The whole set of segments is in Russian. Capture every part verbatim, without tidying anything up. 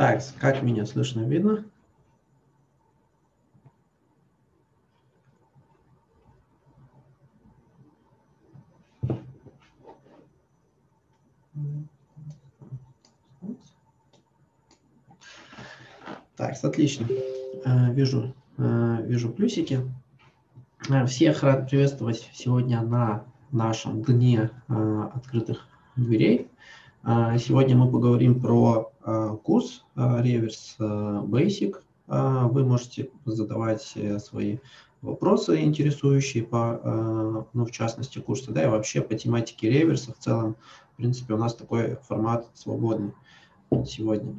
Так, как меня слышно, видно? Так, отлично. Вижу, вижу плюсики. Всех рад приветствовать сегодня на нашем дне открытых дверей. Сегодня мы поговорим про курс Reverse Basic. Вы можете задавать свои вопросы, интересующие по, ну, в частности, курса, да, и вообще по тематике реверса в целом. В принципе, у нас такой формат свободный сегодня.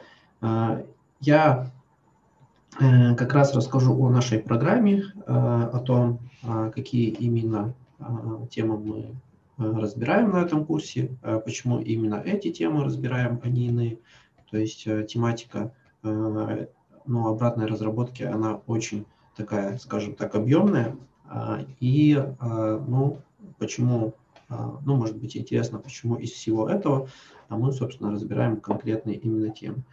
Я как раз расскажу о нашей программе, о том, какие именно темы мы разбираем на этом курсе, почему именно эти темы разбираем, а не иные. То есть тематика, ну, обратной разработки, она очень такая, скажем так, объемная. И, ну, почему, ну, может быть интересно, почему из всего этого мы, собственно, разбираем конкретные именно темы.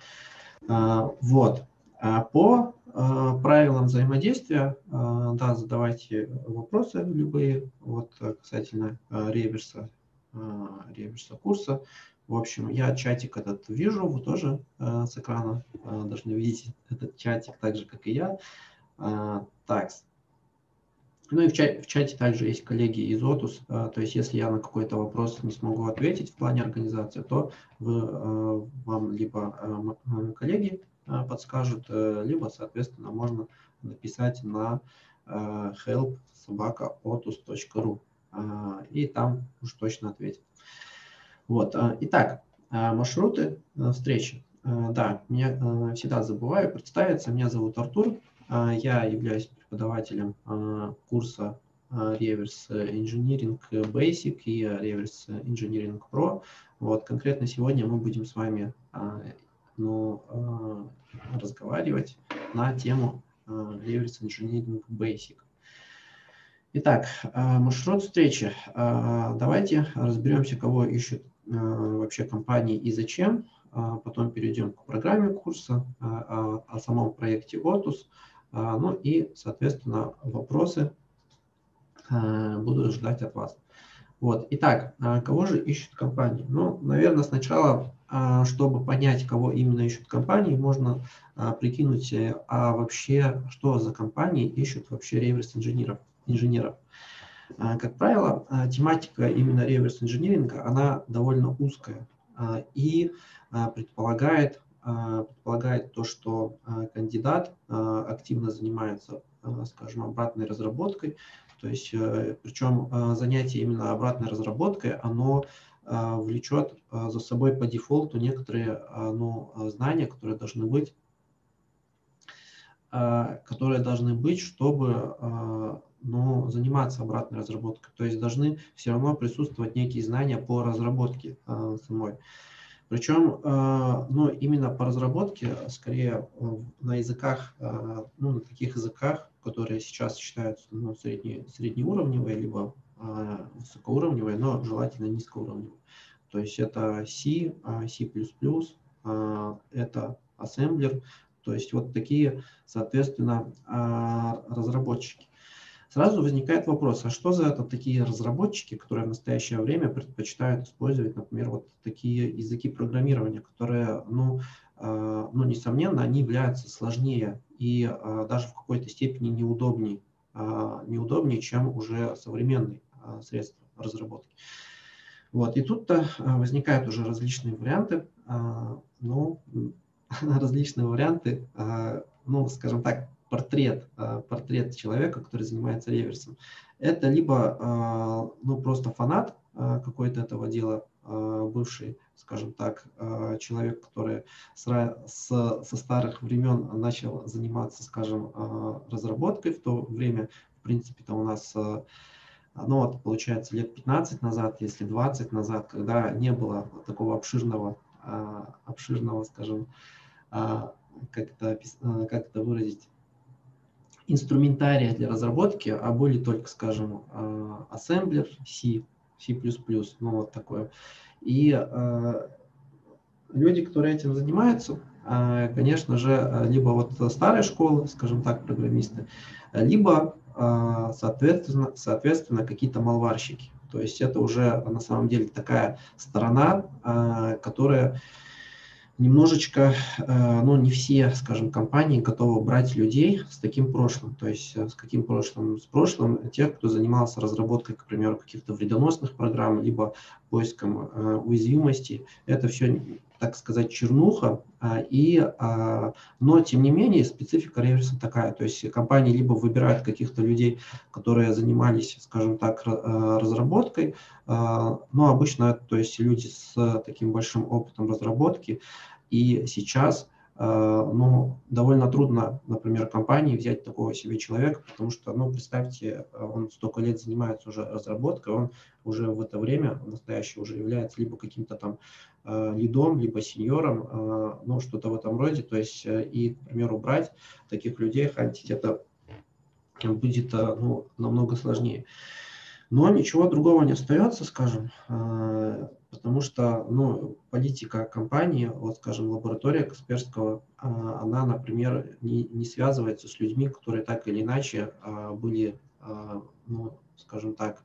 Вот. По правилам взаимодействия, да, задавайте вопросы любые, вот, касательно реверса, реверса курса. В общем, я чатик этот вижу, вы тоже с экрана должны видеть этот чатик, так же, как и я. Так. Ну и в чате, в чате также есть коллеги из Otus, то есть если я на какой-то вопрос не смогу ответить в плане организации, то вы, вам либо коллеги подскажут, либо, соответственно, можно написать на help собака otus точка ру, и там уж точно ответят. Вот. Итак, маршруты встречи. Да, я всегда забываю представиться. Меня зовут Артур. Я являюсь преподавателем курса Reverse Engineering Basic и Reverse Engineering Pro. Вот. Конкретно сегодня мы будем с вами, ну, разговаривать на тему Reverse Engineering Basic. Итак, маршрут встречи. Давайте разберемся, кого ищут вообще компании и зачем. Потом перейдем к программе курса, о самом проекте Otus. Ну и, соответственно, вопросы буду ждать от вас. Вот. Итак, кого же ищут компании? Ну, наверное, сначала, чтобы понять, кого именно ищут компании, можно прикинуть, а вообще, что за компании ищут вообще реверс-инженеров. инженеров. Как правило, тематика именно реверс-инжиниринга, она довольно узкая и предполагает, предполагает то, что кандидат активно занимается, скажем, обратной разработкой. То есть, причем занятие именно обратной разработкой, оно влечет за собой по дефолту некоторые, ну, знания, которые должны быть, которые должны быть, чтобы, ну, заниматься обратной разработкой. То есть должны все равно присутствовать некие знания по разработке самой. Причем, ну, именно по разработке, скорее на языках, ну, на таких языках, которые сейчас считаются, ну, средне, среднеуровневые, либо высокоуровневые, но желательно низкоуровневые. То есть это C, C++, это ассемблер, то есть вот такие, соответственно, разработчики. Сразу возникает вопрос, а что за это такие разработчики, которые в настоящее время предпочитают использовать, например, вот такие языки программирования, которые, ну, ну несомненно, они являются сложнее и даже в какой-то степени неудобнее, неудобнее, чем уже современные средства разработки. Вот, и тут-то возникают уже различные варианты, ну, различные варианты, ну, скажем так, портрет, портрет человека, который занимается реверсом. Это либо, ну, просто фанат какой-то этого дела, бывший, скажем так, человек, который с, с, со старых времен начал заниматься, скажем, разработкой в то время, в принципе-то у нас, ну, вот, получается, лет пятнадцать назад, если двадцать назад, когда не было такого обширного, обширного, скажем, как это, как это выразить, инструментария для разработки, а были только, скажем, ассемблер, C, C++, ну вот такое. И люди, которые этим занимаются, конечно же, либо вот старой школы, скажем так, программисты, либо, соответственно, соответственно какие-то малварщики. То есть это уже на самом деле такая сторона, которая немножечко, ну, не все, скажем, компании готовы брать людей с таким прошлым. То есть с каким прошлым? С прошлым тех, кто занимался разработкой, к примеру, каких-то вредоносных программ, либо поиском уязвимостей. Это все, так сказать, чернуха. И, но, тем не менее, специфика реверса такая. То есть компании либо выбирают каких-то людей, которые занимались, скажем так, разработкой, но обычно, то есть люди с таким большим опытом разработки. И сейчас, ну, довольно трудно, например, компании взять такого себе человека, потому что, ну, представьте, он столько лет занимается уже разработкой, он уже в это время, в настоящее, уже является либо каким-то там лидом, либо сеньором, ну, что-то в этом роде. То есть, и, к примеру, брать таких людей, хантить, это будет, ну, намного сложнее. Но ничего другого не остается, скажем, потому что, ну, политика компании, вот, скажем, лаборатория Касперского, она, например, не, не связывается с людьми, которые так или иначе были, ну, скажем так,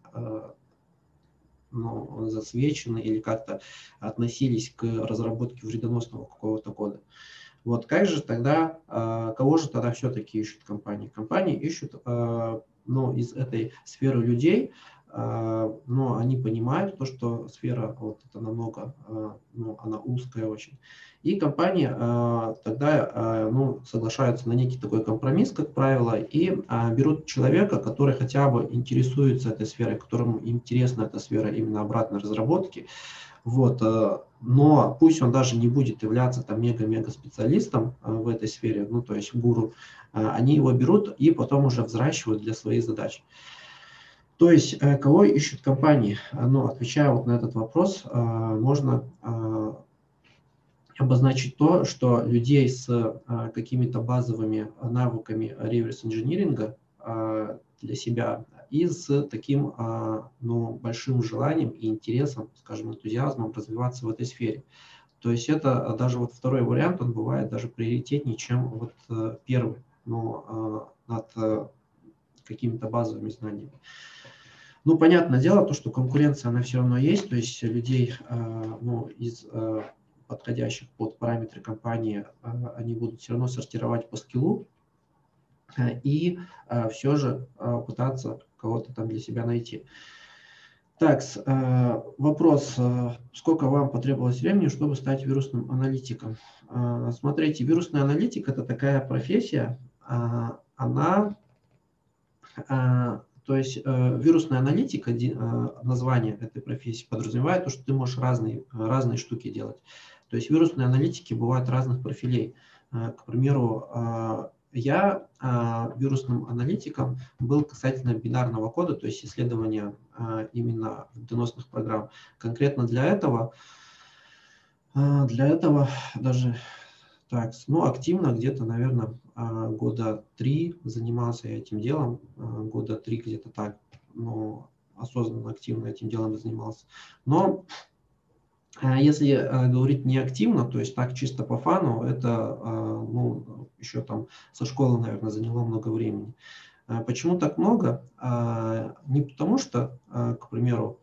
ну, засвечены или как-то относились к разработке вредоносного какого-то кода. Вот как же тогда, кого же тогда все-таки ищут компании? Компании ищут, ну, из этой сферы людей, но они понимают то, что сфера вот это намного, ну, она узкая очень. И компании тогда, ну, соглашаются на некий такой компромисс, как правило, и берут человека, который хотя бы интересуется этой сферой, которому интересна эта сфера именно обратной разработки. Вот, но пусть он даже не будет являться там мега-мега специалистом в этой сфере, ну, то есть гуру, они его берут и потом уже взращивают для своей задачи. То есть, кого ищут компании? Ну, отвечая вот на этот вопрос, можно обозначить то, что людей с какими-то базовыми навыками реверс-инжиниринга для себя и с таким, ну, большим желанием и интересом, скажем, энтузиазмом развиваться в этой сфере. То есть это даже вот второй вариант, он бывает даже приоритетнее, чем вот первый, но над какими-то базовыми знаниями. Ну, понятное дело, то, что конкуренция, она все равно есть, то есть людей, ну, из подходящих под параметры компании, они будут все равно сортировать по скиллу и все же пытаться кого-то там для себя найти. Так, вопрос, сколько вам потребовалось времени, чтобы стать вирусным аналитиком? Смотрите, вирусный аналитик – это такая профессия, она… То есть э, вирусная аналитика, э, название этой профессии подразумевает то, что ты можешь разные, разные штуки делать. То есть вирусные аналитики бывают разных профилей. Э, к примеру, э, я э, вирусным аналитиком был касательно бинарного кода, то есть исследования э, именно вредоносных программ. Конкретно для этого, э, для этого даже… Так, ну, активно где-то, наверное, года три занимался я этим делом, года три где-то так, ну, осознанно, активно этим делом занимался. Но если говорить не активно, то есть так чисто по фану, это, ну, еще там со школы, наверное, заняло много времени. Почему так много? Не потому что, к примеру,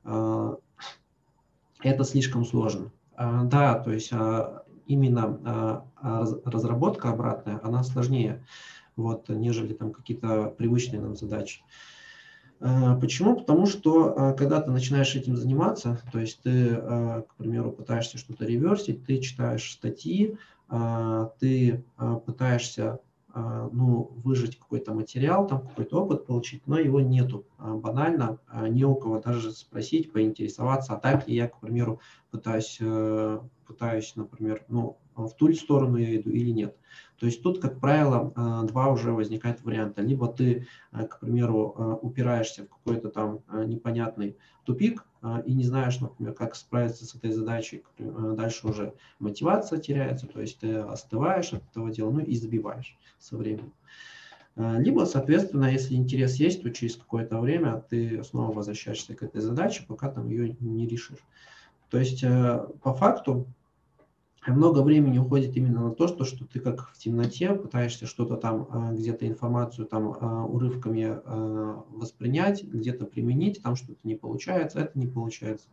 это слишком сложно. Да, то есть именно разработка обратная, она сложнее, вот, нежели там какие-то привычные нам задачи. Почему? Потому что когда ты начинаешь этим заниматься, то есть ты, к примеру, пытаешься что-то реверсить, ты читаешь статьи, ты пытаешься, ну, выжать какой-то материал, там какой-то опыт получить, но его нету. Банально, не у кого даже спросить, поинтересоваться, а так ли я, к примеру, пытаюсь, пытаюсь, например, ну, в ту ли сторону я иду или нет. То есть тут, как правило, два уже возникает варианта. Либо ты, к примеру, упираешься в какой-то там непонятный тупик и не знаешь, например, как справиться с этой задачей, дальше уже мотивация теряется, то есть ты остываешь от этого дела, ну и забиваешь со временем. Либо, соответственно, если интерес есть, то через какое-то время ты снова возвращаешься к этой задаче, пока там ее не решишь. То есть по факту много времени уходит именно на то, что, что ты как в темноте пытаешься что-то там, где-то информацию там урывками воспринять, где-то применить, там что-то не получается, это не получается.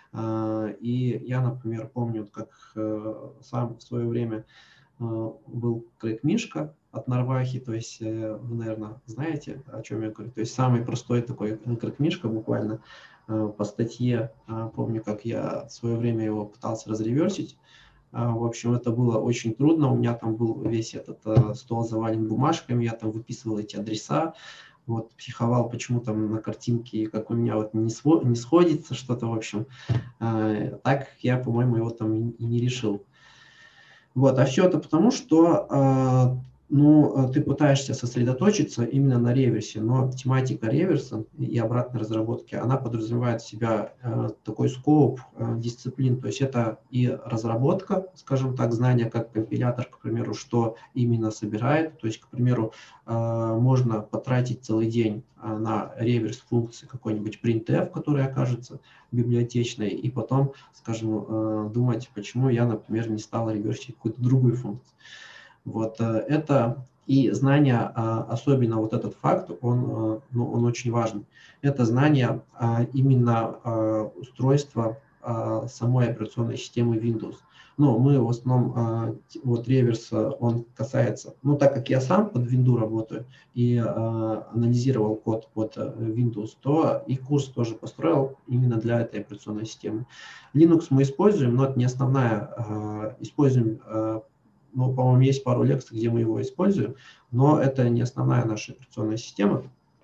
И я, например, помню, как сам в свое время был Крейг Мишка от Нарвахи, то есть вы, наверное, знаете, о чем я говорю. То есть самый простой такой Крейг Мишка буквально по статье, помню, как я в свое время его пытался разреверсить. В общем, это было очень трудно. У меня там был весь этот стол завален бумажками, я там выписывал эти адреса, вот, психовал, почему там на картинке, как у меня вот не, сво, не сходится что-то, в общем. Так я, по-моему, его там и не решил. Вот, а все это потому, что ну, ты пытаешься сосредоточиться именно на реверсе, но тематика реверса и обратной разработки, она подразумевает в себя э, такой скоп э, дисциплин, то есть это и разработка, скажем так, знания, как компилятор, к примеру, что именно собирает, то есть, к примеру, э, можно потратить целый день э, на реверс функции какой-нибудь printf, которая окажется библиотечной, и потом, скажем, э, думать, почему я, например, не стал реверсить какую-то другую функцию. Вот это и знание, особенно вот этот факт, он, ну, он очень важен. Это знание именно устройства самой операционной системы Windows. Но мы в основном, вот реверс, он касается, ну так как я сам под Windows работаю и анализировал код под Windows, то и курс тоже построил именно для этой операционной системы. Linux мы используем, но это не основная, используем. Ну, по-моему, есть пару лекций, где мы его используем, но это не основная наша операционная система.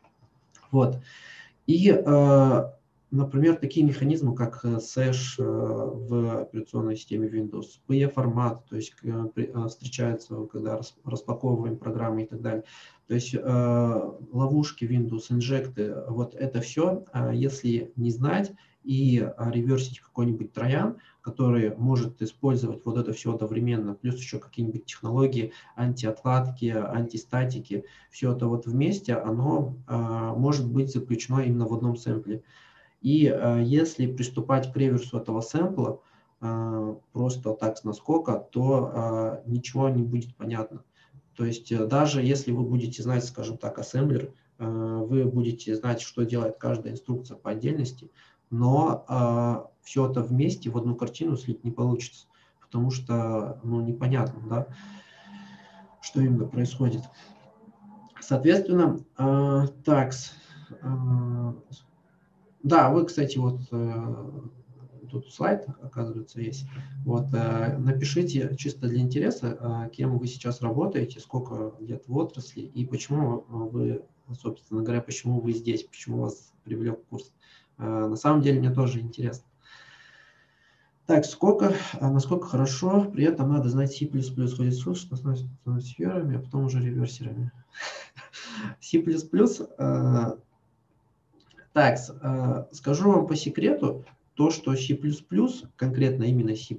Вот. И, э, например, такие механизмы, как сэш э, в операционной системе Windows, пи и-формат, то есть э, э, встречается, когда рас, распаковываем программы и так далее. То есть э, ловушки Windows, инжекты, вот это все, э, если не знать и э, реверсить какой-нибудь троян, который может использовать вот это все одновременно, плюс еще какие-нибудь технологии антиотладки, антистатики, все это вот вместе, оно э, может быть заключено именно в одном сэмпле. И э, если приступать к реверсу этого сэмпла э, просто так с наскока, то э, ничего не будет понятно. То есть э, даже если вы будете знать, скажем так, ассемблер, э, вы будете знать, что делает каждая инструкция по отдельности, но э, все это вместе в одну картину слить не получится, потому что, ну, непонятно, да, что именно происходит. Соответственно, э, так, э, да, вы, кстати, вот э, тут слайд, оказывается, есть. Вот, э, напишите чисто для интереса, э, кем вы сейчас работаете, сколько лет в отрасли и почему вы, собственно говоря, почему вы здесь, почему вас привлек курс. Э, на самом деле мне тоже интересно. Так, сколько, насколько хорошо, при этом надо знать C++, ходит слух, что становится сферами, а потом уже реверсерами. C++, э, так, э, скажу вам по секрету, то, что C++, конкретно именно C++,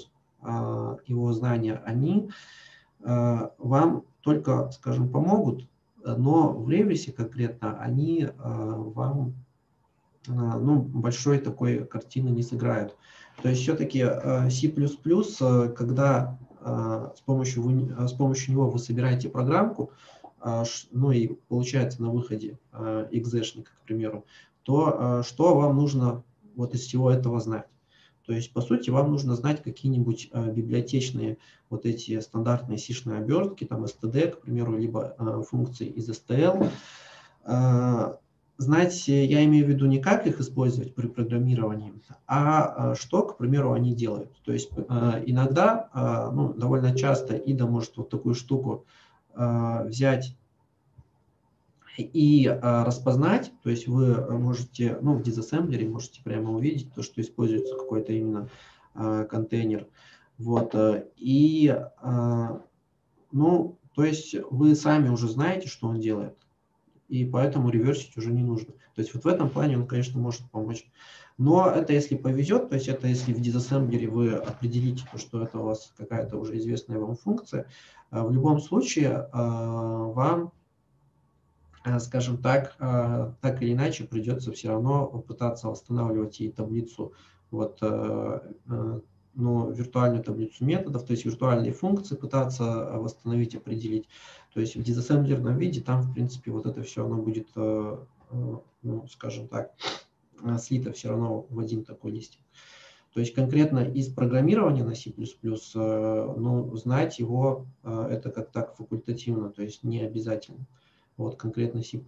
э, его знания, они э, вам только, скажем, помогут, но в реверсе конкретно они э, вам э, ну, большой такой картины не сыграют. То есть все-таки э, C++, э, когда э, с, помощью, с помощью него вы собираете программку, э, ну и получается на выходе э, экзешник, к примеру, то э, что вам нужно вот из всего этого знать? То есть, по сути, вам нужно знать какие-нибудь э, библиотечные вот эти стандартные сишные обертки, там эс ти ди, к примеру, либо э, функции из эс ти эл. Э, знать, я имею в виду не как их использовать при программировании, а что, к примеру, они делают. То есть э, иногда, э, ну, довольно часто ай ди эй может вот такую штуку э, взять и а, распознать, то есть вы можете, ну, в дизассемблере можете прямо увидеть то, что используется какой-то именно а, контейнер. Вот, и, а, ну, то есть вы сами уже знаете, что он делает, и поэтому реверсить уже не нужно. То есть вот в этом плане он, конечно, может помочь. Но это если повезет, то есть это если в дизассемблере вы определите, то, что это у вас какая-то уже известная вам функция, в любом случае вам, скажем так, так или иначе придется все равно пытаться восстанавливать и таблицу вот ну, виртуальную таблицу методов, то есть виртуальные функции пытаться восстановить, определить. То есть в дизассемблерном виде там, в принципе, вот это все, оно будет, ну, скажем так, слито все равно в один такой листик. То есть конкретно из программирования на C++, ну, знать его, это как так факультативно, то есть не обязательно. Вот конкретно C++.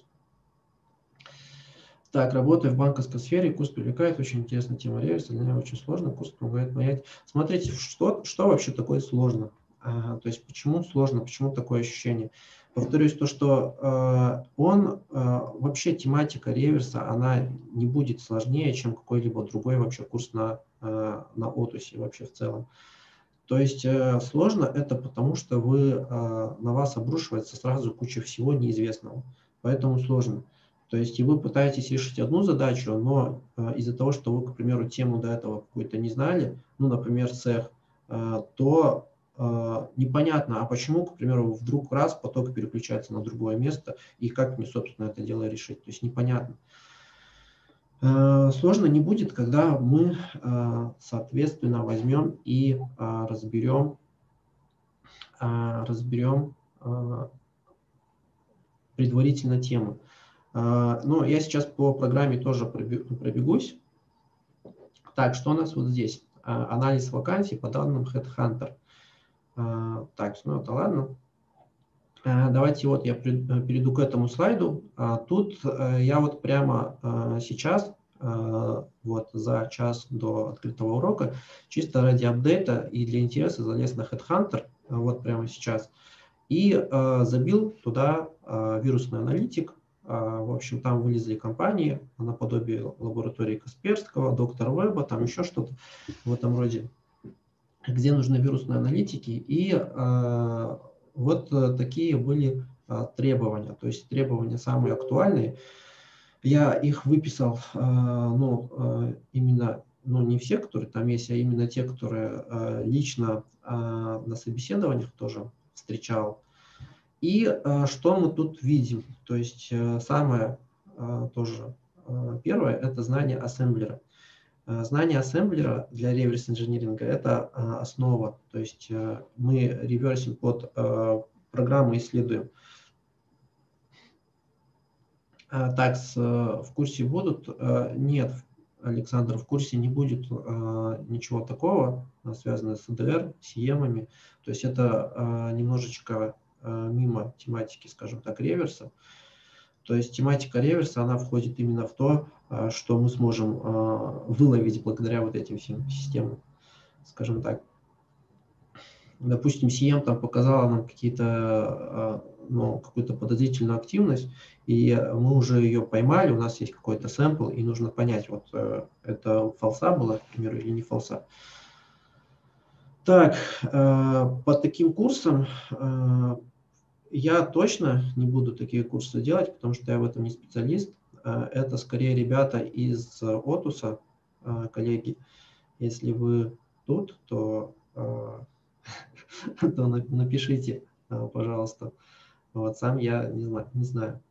Так, работая в банковской сфере, курс привлекает, очень интересная тема реверса, для меня очень сложно, курс помогает понять. Смотрите, что, что вообще такое сложно? А, то есть почему сложно, почему такое ощущение? Повторюсь, то, что э, он, э, вообще тематика реверса, она не будет сложнее, чем какой-либо другой вообще курс на, э, на Otus вообще в целом. То есть э, сложно это потому, что вы, э, на вас обрушивается сразу куча всего неизвестного, поэтому сложно. То есть и вы пытаетесь решить одну задачу, но э, из-за того, что вы, к примеру, тему до этого какую-то не знали, ну, например, цех, э, то э, непонятно, а почему, к примеру, вдруг раз поток переключается на другое место, и как мне, собственно, это дело решить. То есть непонятно. Э, сложно не будет, когда мы, э, соответственно, возьмем и э, разберем, э, разберем э, предварительно тему. Ну, я сейчас по программе тоже пробегусь. Так, что у нас вот здесь? Анализ вакансий по данным HeadHunter. Так, ну это ладно. Давайте вот я перейду к этому слайду. Тут я вот прямо сейчас, вот за час до открытого урока, чисто ради апдейта и для интереса залез на HeadHunter, вот прямо сейчас, и забил туда вирусный аналитик. В общем, там вылезли компании наподобие лаборатории Касперского, доктор Веба, там еще что-то в этом роде, где нужны вирусные аналитики. И э, вот такие были э, требования, то есть требования самые актуальные. Я их выписал, э, ну, э, именно, ну, не все, которые там есть, а именно те, которые э, лично э, на собеседованиях тоже встречал. И э, что мы тут видим? То есть э, самое э, тоже э, первое – это знание ассемблера. Э, знание ассемблера для реверс-инжиниринга – это э, основа. То есть э, мы реверсим под э, программу, исследуем. Э, так, с, э, в курсе будут? Э, нет, Александр, в курсе не будет э, ничего такого, связанного с эй ди эр, си эм-ами. То есть это э, немножечко мимо тематики, скажем так, реверса. То есть тематика реверса, она входит именно в то, что мы сможем выловить благодаря вот этим всем системам, скажем так. Допустим, си эм там показала нам какие-то, ну, какую-то подозрительную активность, и мы уже ее поймали, у нас есть какой-то сэмпл, и нужно понять, вот это фалса была, к примеру, или не фалса. Так, по таким курсам я точно не буду такие курсы делать, потому что я в этом не специалист. Это скорее ребята из Otus, коллеги. Если вы тут, то, то напишите, пожалуйста. Вот сам я не знаю. Не знаю.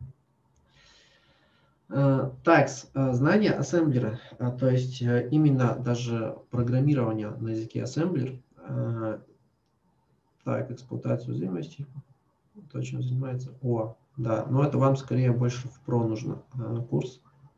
Так, знание ассемблера, то есть именно даже программирование на языке ассемблер. Так, эксплуатацию уязвимостей. То, чем занимается. О, да, но это вам скорее больше в про нужно э, курс.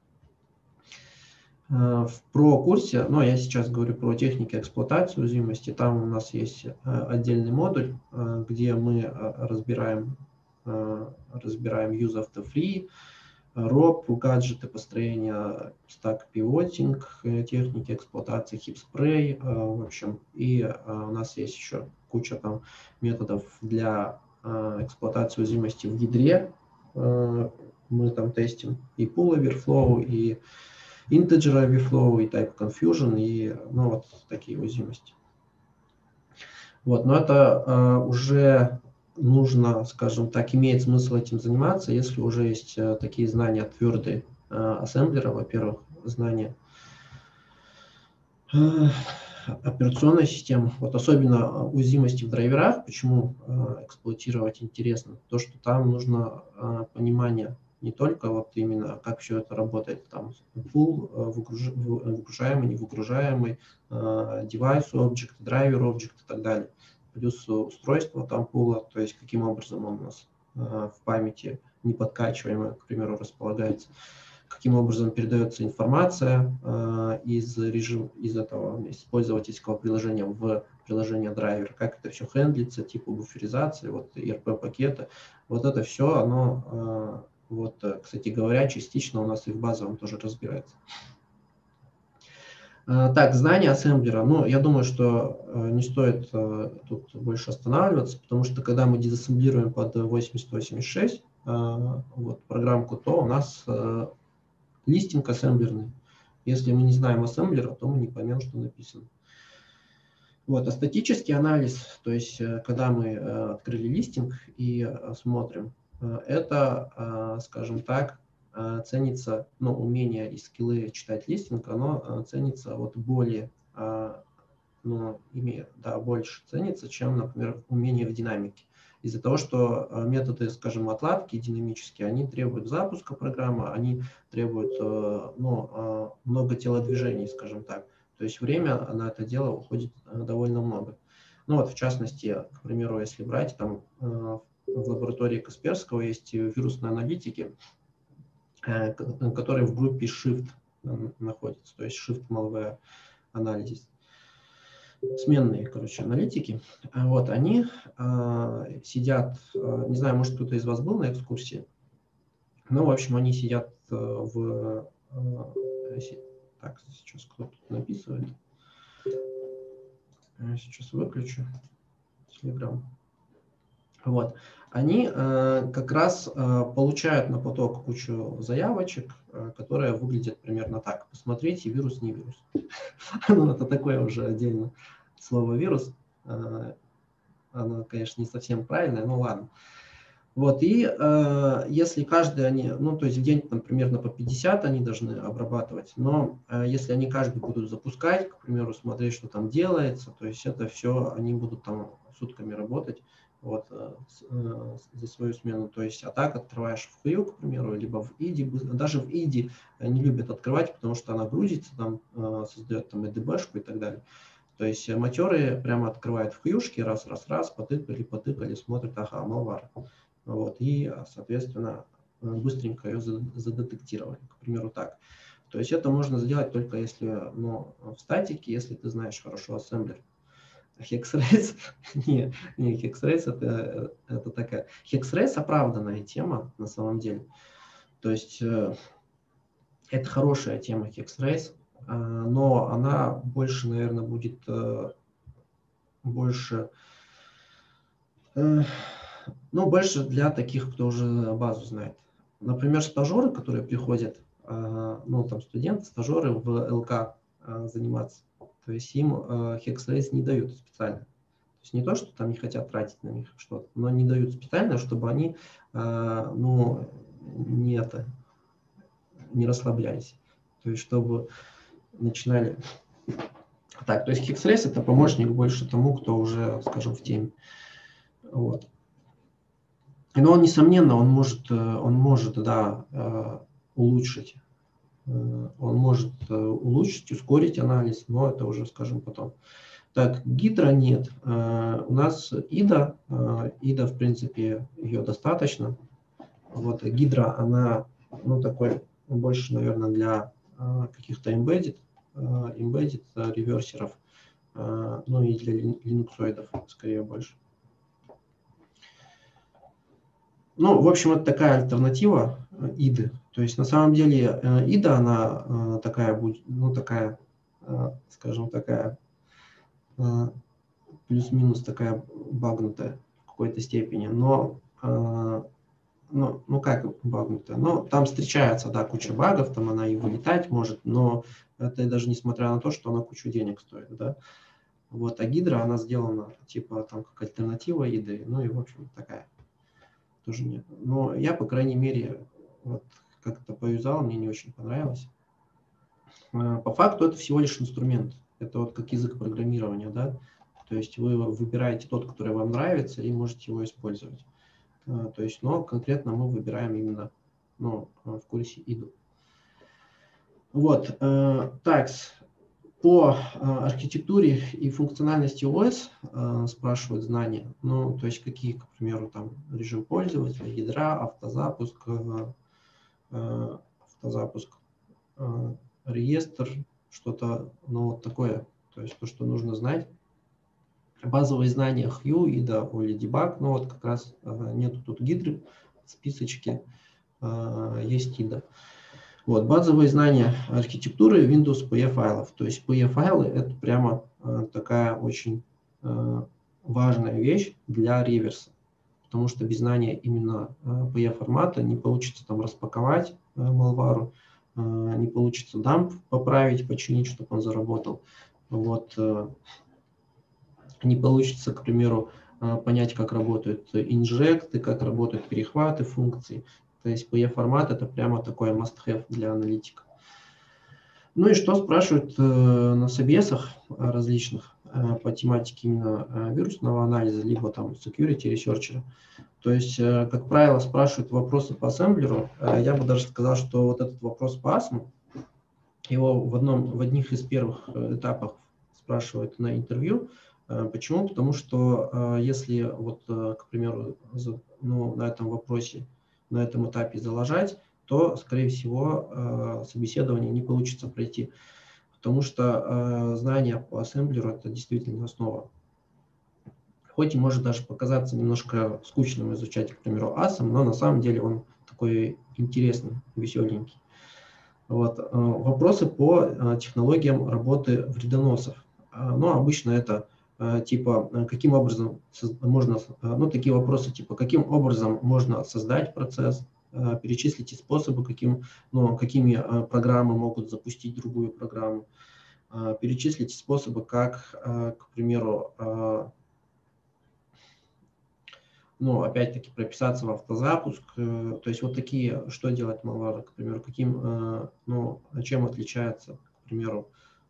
Э, в про курсе, ну, я сейчас говорю про техники эксплуатации уязвимости, там у нас есть э, отдельный модуль, э, где мы э, разбираем, э, разбираем use of the free, роп, гаджеты построения, стак пивотинг, техники эксплуатации, хип-спрей, э, в общем, и э, у нас есть еще куча там методов для эксплуатацию уязвимости в ядре. Мы там тестим и pool overflow, и integer overflow, и type confusion, и, ну, вот такие уязвимости. Вот, но это уже нужно, скажем так, имеет смысл этим заниматься, если уже есть такие знания твердые ассемблера, во-первых, знания операционной системы, вот особенно уязвимости в драйверах, почему э, эксплуатировать интересно, то, что там нужно э, понимание не только вот именно как все это работает, там пул, выгруж... выгружаемый, невыгружаемый, девайс object, драйвер object и так далее. Плюс устройство там пула, то есть каким образом он у нас в памяти неподкачиваемое, к примеру, располагается, каким образом передается информация из режима, из этого из пользовательского приложения в приложение драйвер, как это все хендлится, типа буферизации, вот и эр пи-пакеты, вот это все, оно, вот, кстати говоря, частично у нас и в базовом тоже разбирается. Так, знания ассемблера. Ну, я думаю, что не стоит тут больше останавливаться, потому что когда мы дизассемблируем под восемьдесят восемьдесят шесть вот, программку, то у нас листинг ассемблерный. Если мы не знаем ассемблера, то мы не поймем, что написано. Вот, а статический анализ, то есть когда мы открыли листинг и смотрим, это, скажем так, ценится, ну, умение и скиллы читать листинг, оно ценится вот более, ну, имеет, да, больше ценится, чем, например, умение в динамике. Из-за того, что методы, скажем, отладки динамические, они требуют запуска программы, они требуют, ну, много телодвижений, скажем так. То есть время на это дело уходит довольно много. Ну вот, в частности, к примеру, если брать, там в лаборатории Касперского есть вирусные аналитики, которые в группе Shift находятся, то есть Shift Malware анализ. Сменные, короче, аналитики. Вот, они э, сидят, э, не знаю, может, кто-то из вас был на экскурсии, но, в общем, они сидят э, в... Э, так, сейчас кто-то написывает. Я сейчас выключу Telegram. Вот. Они э, как раз э, получают на поток кучу заявочек, э, которые выглядят примерно так. Посмотрите, вирус, не вирус. Ну, это такое уже отдельно слово вирус. Э, оно, конечно, не совсем правильное, но ладно. Вот, и э, если каждый они, ну, то есть в день там примерно по пятьдесят они должны обрабатывать, но э, если они каждый будут запускать, к примеру, смотреть, что там делается, то есть это все, они будут там сутками работать, вот, э, э, за свою смену. То есть, а так открываешь в Хью, к примеру, либо в иди, даже в иди не любят открывать, потому что она грузится, там, э, создает там и ди би-шку и так далее. То есть матерые прямо открывают в Хьюшке, раз, раз, раз, потыкали, потыкали, смотрят, ага, малвар. Вот, и, соответственно, быстренько ее задетектировали, к примеру, так. То есть это можно сделать только если, ну, в статике, если ты знаешь хорошо ассемблер. Hexrace, не, не, Hexrace это, это такая... Hexrace оправданная тема на самом деле. То есть э, это хорошая тема Hexrace, э, но она больше, наверное, будет э, больше... Э, Ну, больше для таких, кто уже базу знает. Например, стажеры, которые приходят, ну, там, студенты, стажеры в эл ка заниматься, то есть им Hexrace не дают специально. То есть не то, что там не хотят тратить на них что-то, но не дают специально, чтобы они, ну, не это, не расслаблялись. То есть чтобы начинали... Так, то есть Hexrace это помощник больше тому, кто уже, скажем, в теме. Вот. Но он, несомненно, он может, он может, да, улучшить, он может улучшить, ускорить анализ, но это уже, скажем, потом. Так, Гидра нет. У нас Ида, Ида, в принципе, ее достаточно. Вот Гидра, она, ну, такой, больше, наверное, для каких-то embedded, embedded реверсеров, ну, и для линуксоидов, скорее, больше. Ну, в общем, это такая альтернатива иды. То есть, на самом деле, ида, она такая будет, ну, такая, скажем, такая, плюс-минус такая багнутая в какой-то степени. Но, ну, ну, как багнутая? Ну, там встречается, да, куча багов, там она и вылетать может, но это даже несмотря на то, что она кучу денег стоит, да. Вот, а гидра, она сделана, типа, там, как альтернатива иды, ну, и, в общем, такая. Тоже нет. Но я, по крайней мере, вот как-то поюзал, мне не очень понравилось. По факту это всего лишь инструмент. Это вот как язык программирования, да. То есть вы выбираете тот, который вам нравится, и можете его использовать. То есть, но конкретно мы выбираем именно ну, в курсе ай ди эй. Вот, так, по архитектуре и функциональности о эс спрашивают знания, ну, то есть какие, к примеру, там режим пользователя, ядра, автозапуск, автозапуск, реестр, что-то, ну, вот такое, то есть то, что нужно знать. Базовые знания Hue, ай ди эй или Debug, ну, вот как раз нету тут гидры, списочки, есть ай ди эй. Вот, базовые знания архитектуры Windows пи и файлов. То есть пи и файлы это прямо э, такая очень э, важная вещь для реверса. Потому что без знания именно э, пи и формата не получится там распаковать э, malware, э, не получится дамп поправить, починить, чтобы он заработал. Вот, э, не получится, к примеру, э, понять, как работают инжекты, как работают перехваты функций. То есть пи и формат это прямо такой must-have для аналитика. Ну и что спрашивают э, на собесах различных э, по тематике именно э, вирусного анализа, либо там security researcher. То есть, э, как правило, спрашивают вопросы по ассемблеру. Э, я бы даже сказал, что вот этот вопрос по асму, его в, одном, в одних из первых этапов спрашивают на интервью. Э, почему? Потому что э, если, вот, э, к примеру, за, ну, на этом вопросе, на этом этапе залажать, то, скорее всего, э, собеседование не получится пройти, потому что э, знания по ассемблеру – это действительно основа. Хоть и может даже показаться немножко скучным изучать, к примеру, асм, но на самом деле он такой интересный, веселенький. Вот. Э, вопросы по э, технологиям работы вредоносов. Э, ну, обычно это э, типа, э, каким образом можно, э, ну, такие вопросы типа, каким образом можно создать процесс, перечислите способы, каким, ну, какими программы могут запустить другую программу, перечислите способы, как, к примеру, ну, опять-таки прописаться в автозапуск, то есть вот такие, что делать malware, к примеру, каким, ну, чем отличается, к примеру,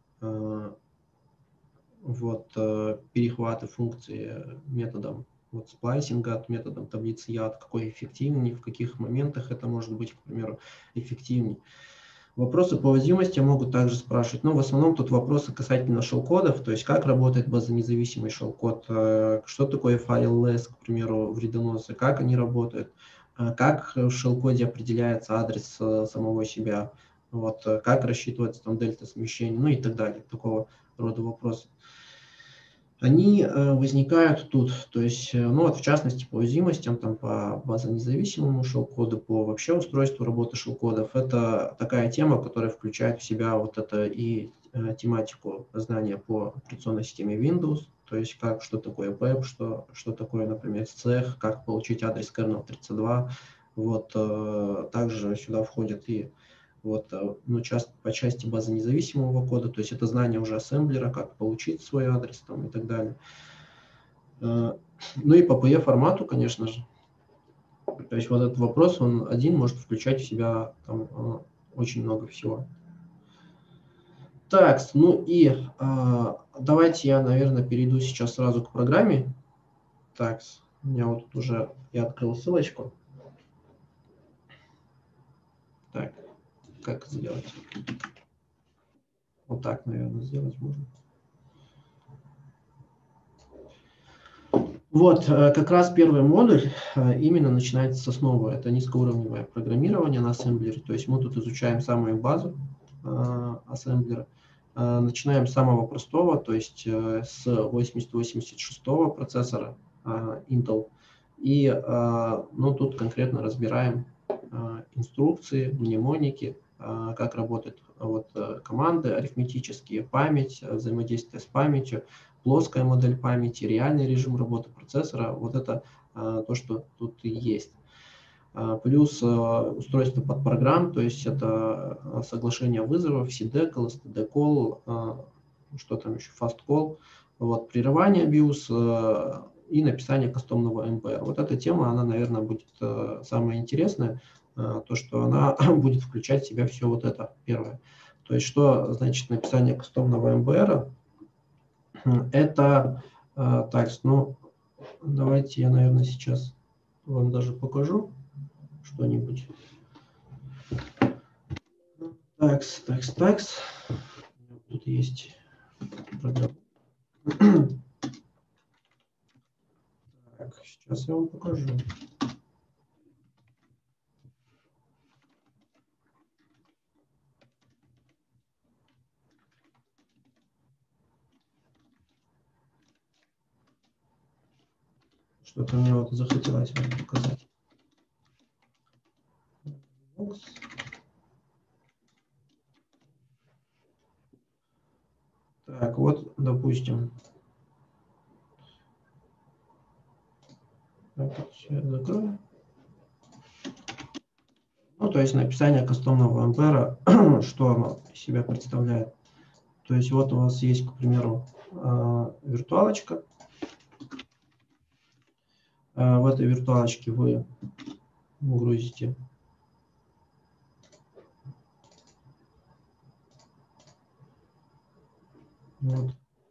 вот перехваты функции методом вот сплайсинга от методом таблицы яд, какой эффективнее, в каких моментах это может быть, к примеру, эффективнее. Вопросы по уязвимости могут также спрашивать, но в основном тут вопросы касательно шелл-кодов, то есть как работает базонезависимый шелл-код, что такое файл-лесс, к примеру, вредоносы, как они работают, как в шелл-коде определяется адрес самого себя, вот, как рассчитывается там дельта смещения, ну и так далее, такого рода вопросы. Они э, возникают тут, то есть, э, ну вот в частности по уязвимостям, там по базонезависимому шелл-коду, по вообще устройству работы шелл-кодов, это такая тема, которая включает в себя вот это и э, тематику знания по операционной системе Windows, то есть как, что такое пэп, что, что такое, например, цех, как получить адрес kernel тридцать два, вот, э, также сюда входит и вот, ну, часто по части базы независимого кода, то есть это знание уже ассемблера, как получить свой адрес там, и так далее. Ну и по пи и формату, конечно же. То есть вот этот вопрос, он один может включать в себя там, очень много всего. Так, ну и давайте я, наверное, перейду сейчас сразу к программе. Так, у меня вот тут уже, я открыл ссылочку. Так, как сделать? Вот так, наверное, сделать можно. Вот, как раз первый модуль именно начинается с основы. Это низкоуровневое программирование на ассемблере. То есть мы тут изучаем самую базу ассемблера. Начинаем с самого простого, то есть с восемьдесят восемьдесят шестого процессора Intel. И ну, тут конкретно разбираем инструкции, мнемоники, как работают вот, команды, арифметические, память, взаимодействие с памятью, плоская модель памяти, реальный режим работы процессора. Вот это то, что тут и есть. Плюс устройство под программ, то есть это соглашение вызовов, си ди си эл, эс ти ди call, что там еще, fast call, вот, прерывание биос и написание кастомного эм пи эр. Вот эта тема, она, наверное, будет самая интересная, то, что она будет включать в себя все вот это первое. То есть что значит написание кастомного эм пи эр? Это, так, ну, давайте я, наверное, сейчас вам даже покажу что-нибудь. Такс, такс, такс. Тут есть программа. Так, сейчас я вам покажу. Что-то мне вот захотелось вам показать. Так, вот, допустим, так, я закрою. Ну, то есть написание кастомного ампера, что оно из себя представляет. То есть вот у вас есть, к примеру, виртуалочка. В этой виртуалочке вы грузите вот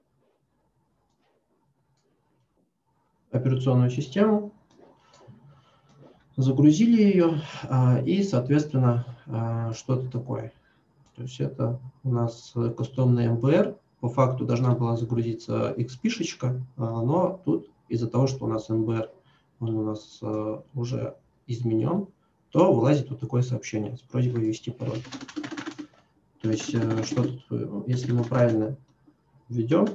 операционную систему, загрузили ее и, соответственно, что-то такое. То есть это у нас кастомный эм пэ эр. По факту должна была загрузиться икс пи-шечка, но тут из-за того, что у нас эм пэ эр он у нас уже изменен, то вылазит вот такое сообщение с просьбой ввести пароль. То есть что тут, если мы правильно введем,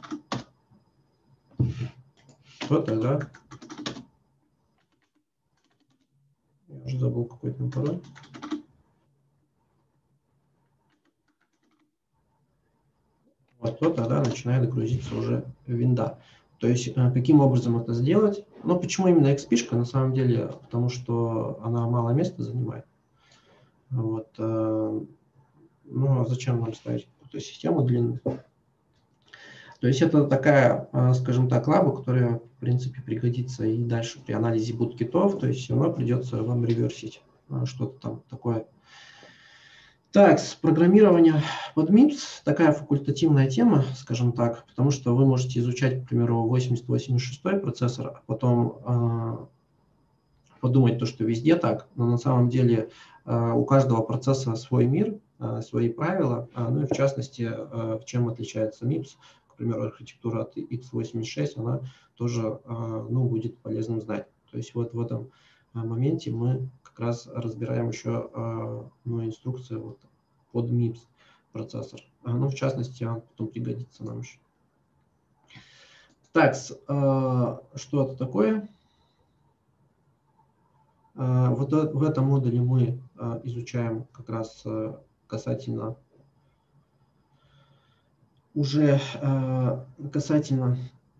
то тогда я уже забыл какой-то пароль. Вот, то тогда начинает грузиться уже винда. То есть каким образом это сделать? Ну, почему именно икс пи-шка? На самом деле, потому что она мало места занимает. Вот. Ну, а зачем нам ставить какую-то систему длинную? То есть это такая, скажем так, лаба, которая, в принципе, пригодится и дальше при анализе буткитов. То есть все равно придется вам реверсить что-то там такое. Так, программирование под мипс такая факультативная тема, скажем так, потому что вы можете изучать, к примеру, восемьдесят восемьдесят шесть процессор, а потом э, подумать то, что везде так, но на самом деле э, у каждого процессора свой мир, э, свои правила, э, ну и в частности, э, чем отличается мипс, к примеру, архитектура от икс восемьдесят шесть, она тоже э, ну, будет полезным знать. То есть вот в этом моменте мы как раз разбираем еще ну, инструкции вот под мипс процессор. Ну, в частности, он потом пригодится нам еще. Так, что это такое? Вот в этом модуле мы изучаем как раз касательно уже касательно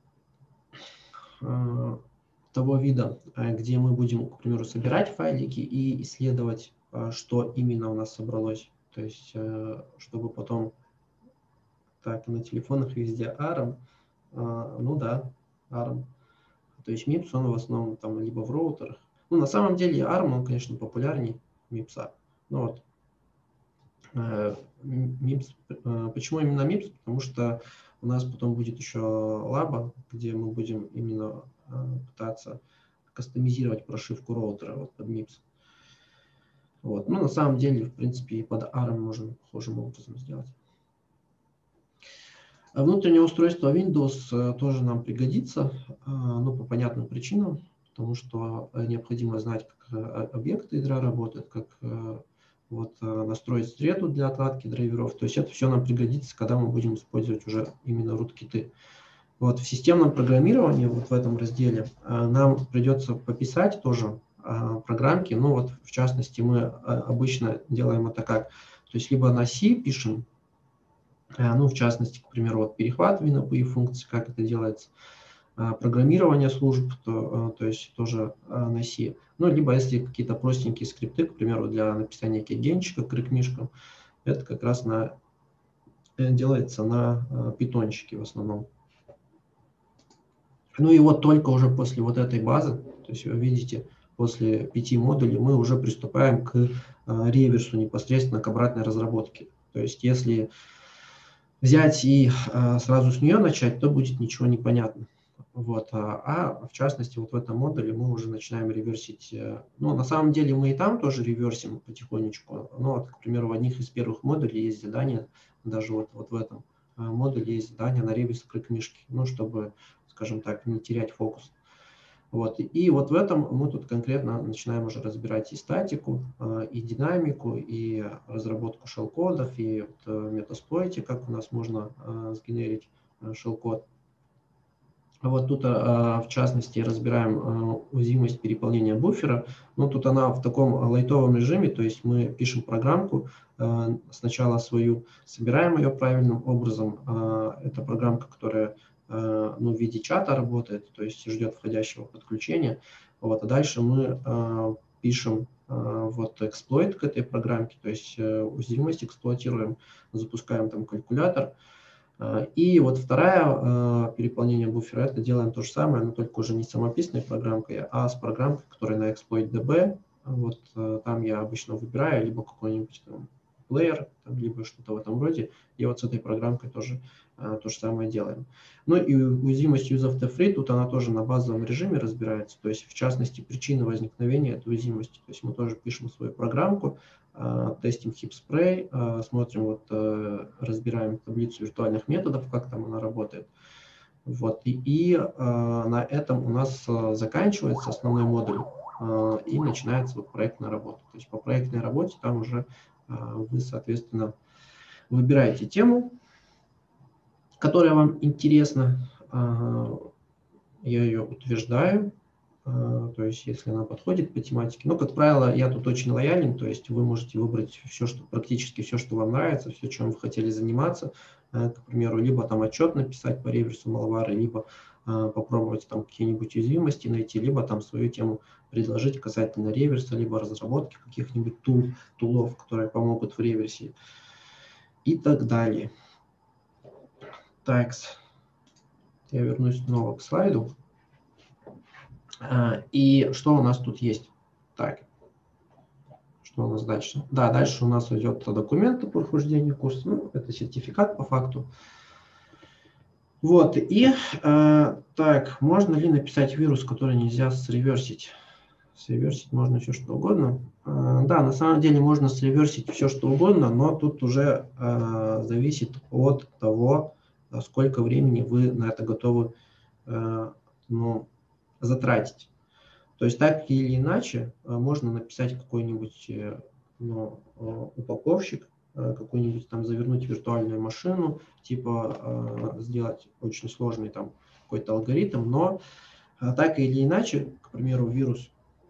того вида, где мы будем, к примеру, собирать файлики и исследовать, что именно у нас собралось. То есть, чтобы потом, так, на телефонах везде арм, ну да, арм. То есть мипс, он в основном там либо в роутерах. Ну, на самом деле арм, он, конечно, популярнее мипса. Ну вот, мипс, почему именно мипс? Потому что у нас потом будет еще лаба, где мы будем именно пытаться кастомизировать прошивку роутера вот под мипс. Вот. Ну, на самом деле, в принципе, и под арм можно похожим образом сделать. Внутреннее устройство Windows тоже нам пригодится, ну, по понятным причинам, потому что необходимо знать, как объекты ядра работают, как вот, настроить среду для отладки драйверов. То есть это все нам пригодится, когда мы будем использовать уже именно root-киты. Вот, в системном программировании, вот в этом разделе, нам придется пописать тоже программки. Ну вот, в частности, мы обычно делаем это как, то есть либо на C пишем, ну, в частности, к примеру, вот перехват вин эй пи ай функции, как это делается, программирование служб, то, то есть тоже на C. Ну, либо если какие-то простенькие скрипты, к примеру, для написания кейгенчика, крикмишкам, это как раз на, делается на питончике в основном. Ну и вот только уже после вот этой базы, то есть вы видите, после пяти модулей мы уже приступаем к реверсу непосредственно, к обратной разработке. То есть если взять и сразу с нее начать, то будет ничего не понятно. Вот, а, а в частности, вот в этом модуле мы уже начинаем реверсить. Ну, на самом деле мы и там тоже реверсим потихонечку. Но, вот, к примеру, в одних из первых модулей есть задание, даже вот, вот в этом модуле есть задание на реверс клик-мишки, ну, чтобы, скажем так, не терять фокус. Вот, и вот в этом мы тут конкретно начинаем уже разбирать и статику, и динамику, и разработку шелл-кодов, и вот метасплойте, как у нас можно сгенерить шелл-код. Вот тут, в частности, разбираем уязвимость переполнения буфера. Ну, тут она в таком лайтовом режиме, то есть мы пишем программку, сначала свою, собираем ее правильным образом. Это программка, которая ну, в виде чата работает, то есть ждет входящего подключения. Вот, а дальше мы пишем вот эксплойт к этой программке, то есть уязвимость эксплуатируем, запускаем там калькулятор. И вот вторая, переполнение буфера, это делаем то же самое, но только уже не самописной программкой, а с программкой, которая на exploit.db. Вот там я обычно выбираю либо какой-нибудь там плеер, там, либо что-то в этом роде. И вот с этой программкой тоже то же самое делаем. Ну и уязвимость use of the free, тут она тоже на базовом режиме разбирается, то есть в частности причины возникновения этой уязвимости. То есть мы тоже пишем свою программку, тестим HipSpray, смотрим, вот, разбираем таблицу виртуальных методов, как там она работает. Вот, и, и на этом у нас заканчивается основной модуль и начинается вот проектная работа. То есть по проектной работе там уже вы, соответственно, выбираете тему, которая вам интересна, я ее утверждаю. То есть, если она подходит по тематике. Но, как правило, я тут очень лоялен, то есть вы можете выбрать все, что, практически все, что вам нравится, все, чем вы хотели заниматься. К примеру, либо там отчет написать по реверсу Malware, либо попробовать там какие-нибудь уязвимости найти, либо там свою тему предложить касательно реверса, либо разработки каких-нибудь тул, тулов, которые помогут в реверсе и так далее. Так, я вернусь снова к слайду. И что у нас тут есть? Так, что у нас дальше? Да, дальше у нас идет документы по прохождению курса. Ну, это сертификат по факту. Вот, и э, так, можно ли написать вирус, который нельзя среверсить? Среверсить можно все, что угодно. Э, да, на самом деле можно среверсить все, что угодно, но тут уже э, зависит от того, сколько времени вы на это готовы э, ну, затратить. То есть так или иначе можно написать какой-нибудь ну, упаковщик, какой-нибудь там завернуть виртуальную машину, типа сделать очень сложный там какой-то алгоритм, но так или иначе, к примеру, вирус,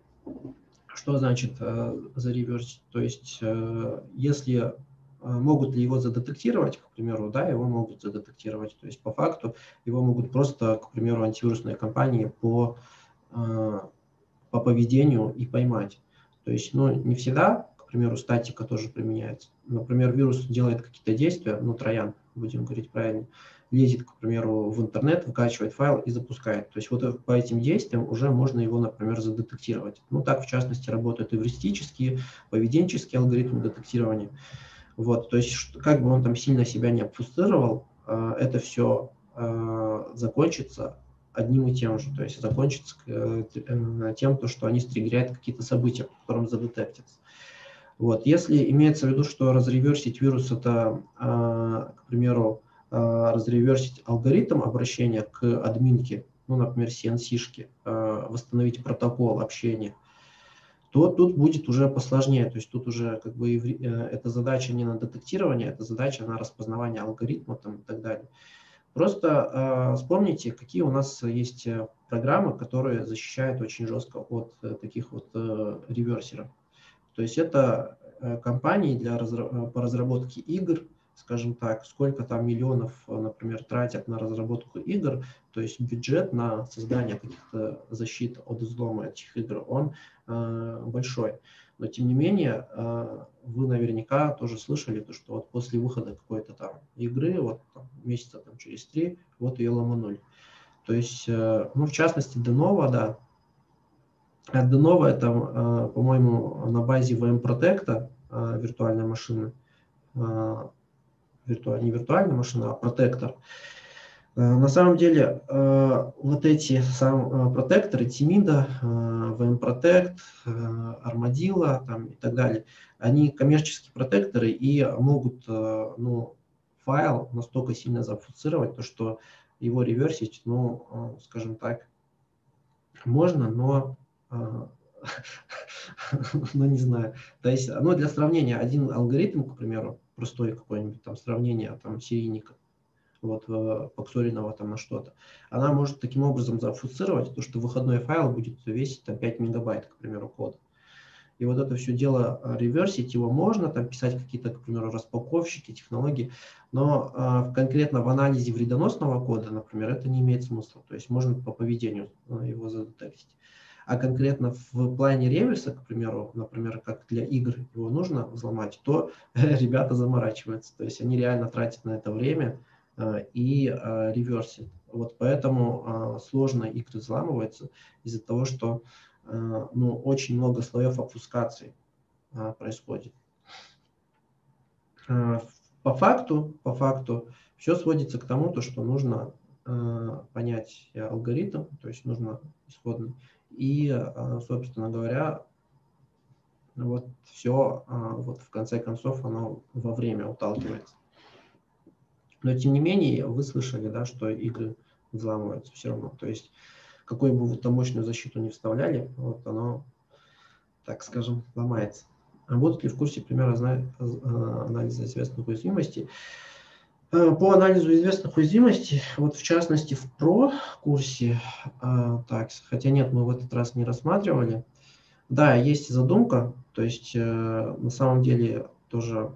что значит зареверсить? То есть если могут ли его задетектировать, к примеру, да, его могут задетектировать, то есть по факту его могут просто, к примеру, антивирусные компании по по поведению и поймать. То есть, ну, не всегда, к примеру, статика тоже применяется. Например, вирус делает какие-то действия, ну, троян, будем говорить правильно, лезет, к примеру, в интернет, выкачивает файл и запускает. То есть вот по этим действиям уже можно его, например, задетектировать. Ну, так, в частности, работают эвристические, поведенческие алгоритмы детектирования. Вот, то есть, как бы он там сильно себя не обфусцировал, это все закончится одним и тем же, то есть закончится тем, то, что они стригерят какие-то события, по которым задетектятся. Вот. Если имеется в виду, что разреверсить вирус, это, к примеру, разреверсить алгоритм обращения к админке, ну, например, си эн си-шки, восстановить протокол общения, то тут будет уже посложнее. То есть тут уже как бы эта задача не на детектирование, это задача на распознавание алгоритма там, и так далее. Просто э, вспомните, какие у нас есть программы, которые защищают очень жестко от э, таких вот э, реверсеров. То есть это э, компании для разра по разработке игр, скажем так, сколько там миллионов, например, тратят на разработку игр, то есть бюджет на создание каких-то защит от взлома этих игр, он э, большой. Но тем не менее, вы наверняка тоже слышали, то, что вот после выхода какой-то там игры, вот там, месяца там, через три, вот ее ломанули. То есть, ну, в частности, Denuvo, да. Denuvo это, по-моему, на базе ви эм Protect виртуальная машина, виртуаль, не виртуальная машина, а протектор. На самом деле, вот эти сам протекторы, Timido, ви эм Protect, Armadillo там, и так далее, они коммерческие протекторы и могут, ну, файл настолько сильно заобфусцировать, то, что его реверсить, ну, скажем так, можно, но, ну, не знаю. То есть, ну, для сравнения, один алгоритм, к примеру, простой какой-нибудь там сравнение там серийника, вот, Паксориного там на что-то, она может таким образом заобфусцировать, то, что выходной файл будет весить там пять мегабайт, к примеру, кода. И вот это все дело реверсить его можно, там писать какие-то, к примеру, распаковщики, технологии, но а, конкретно в анализе вредоносного кода, например, это не имеет смысла. То есть можно по поведению его задетектить. А конкретно в плане реверса, к примеру, например, как для игр его нужно взломать, то ребята заморачиваются. То есть они реально тратят на это время и а, реверсит. Вот поэтому а, сложно игры взламываются из-за того, что а, ну, очень много слоев обфускации а, происходит. А, по факту, по факту все сводится к тому, то, что нужно а, понять алгоритм, то есть нужно исходный, и, а, собственно говоря, вот все а, вот в конце концов оно во время уталкивается. Но тем не менее, вы слышали, да, что игры взламываются все равно. То есть, какой бы вы там мощную защиту не вставляли, вот оно, так скажем, ломается. А будут ли в курсе примера анализа известных уязвимостей? По анализу известных уязвимостей, вот в частности в про курсе, так, хотя нет, мы в этот раз не рассматривали. Да, есть задумка, то есть на самом деле тоже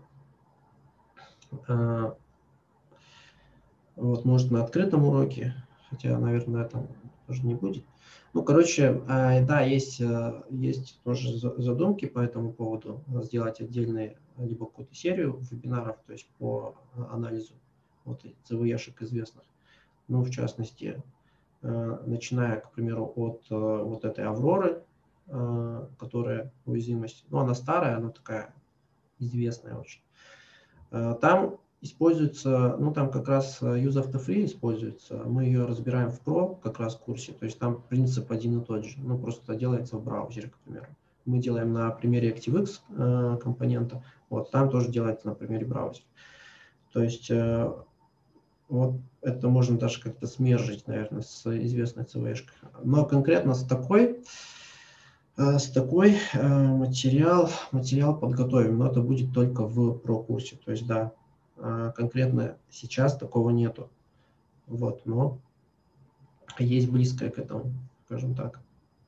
вот, может, на открытом уроке, хотя, наверное, там тоже не будет. Ну, короче, да, есть, есть тоже задумки по этому поводу, сделать отдельную либо какую-то серию вебинаров, то есть по анализу вот цэ вэ е-шек известных. Ну, в частности, начиная, к примеру, от вот этой Авроры, которая уязвимость, ну, она старая, она такая известная очень. Там используется, ну там как раз Use After Free используется, мы ее разбираем в про как раз курсе, то есть там принцип один и тот же, ну просто делается в браузере, к примеру. Мы делаем на примере ActiveX э, компонента, вот там тоже делается на примере браузера. То есть э, вот это можно даже как-то смержить, наверное, с известной цэ вэ е-шкой. Но конкретно с такой, э, с такой э, материал, материал подготовим, но это будет только в про курсе, то есть да. Конкретно сейчас такого нету. Вот, но есть близкое к этому, скажем так.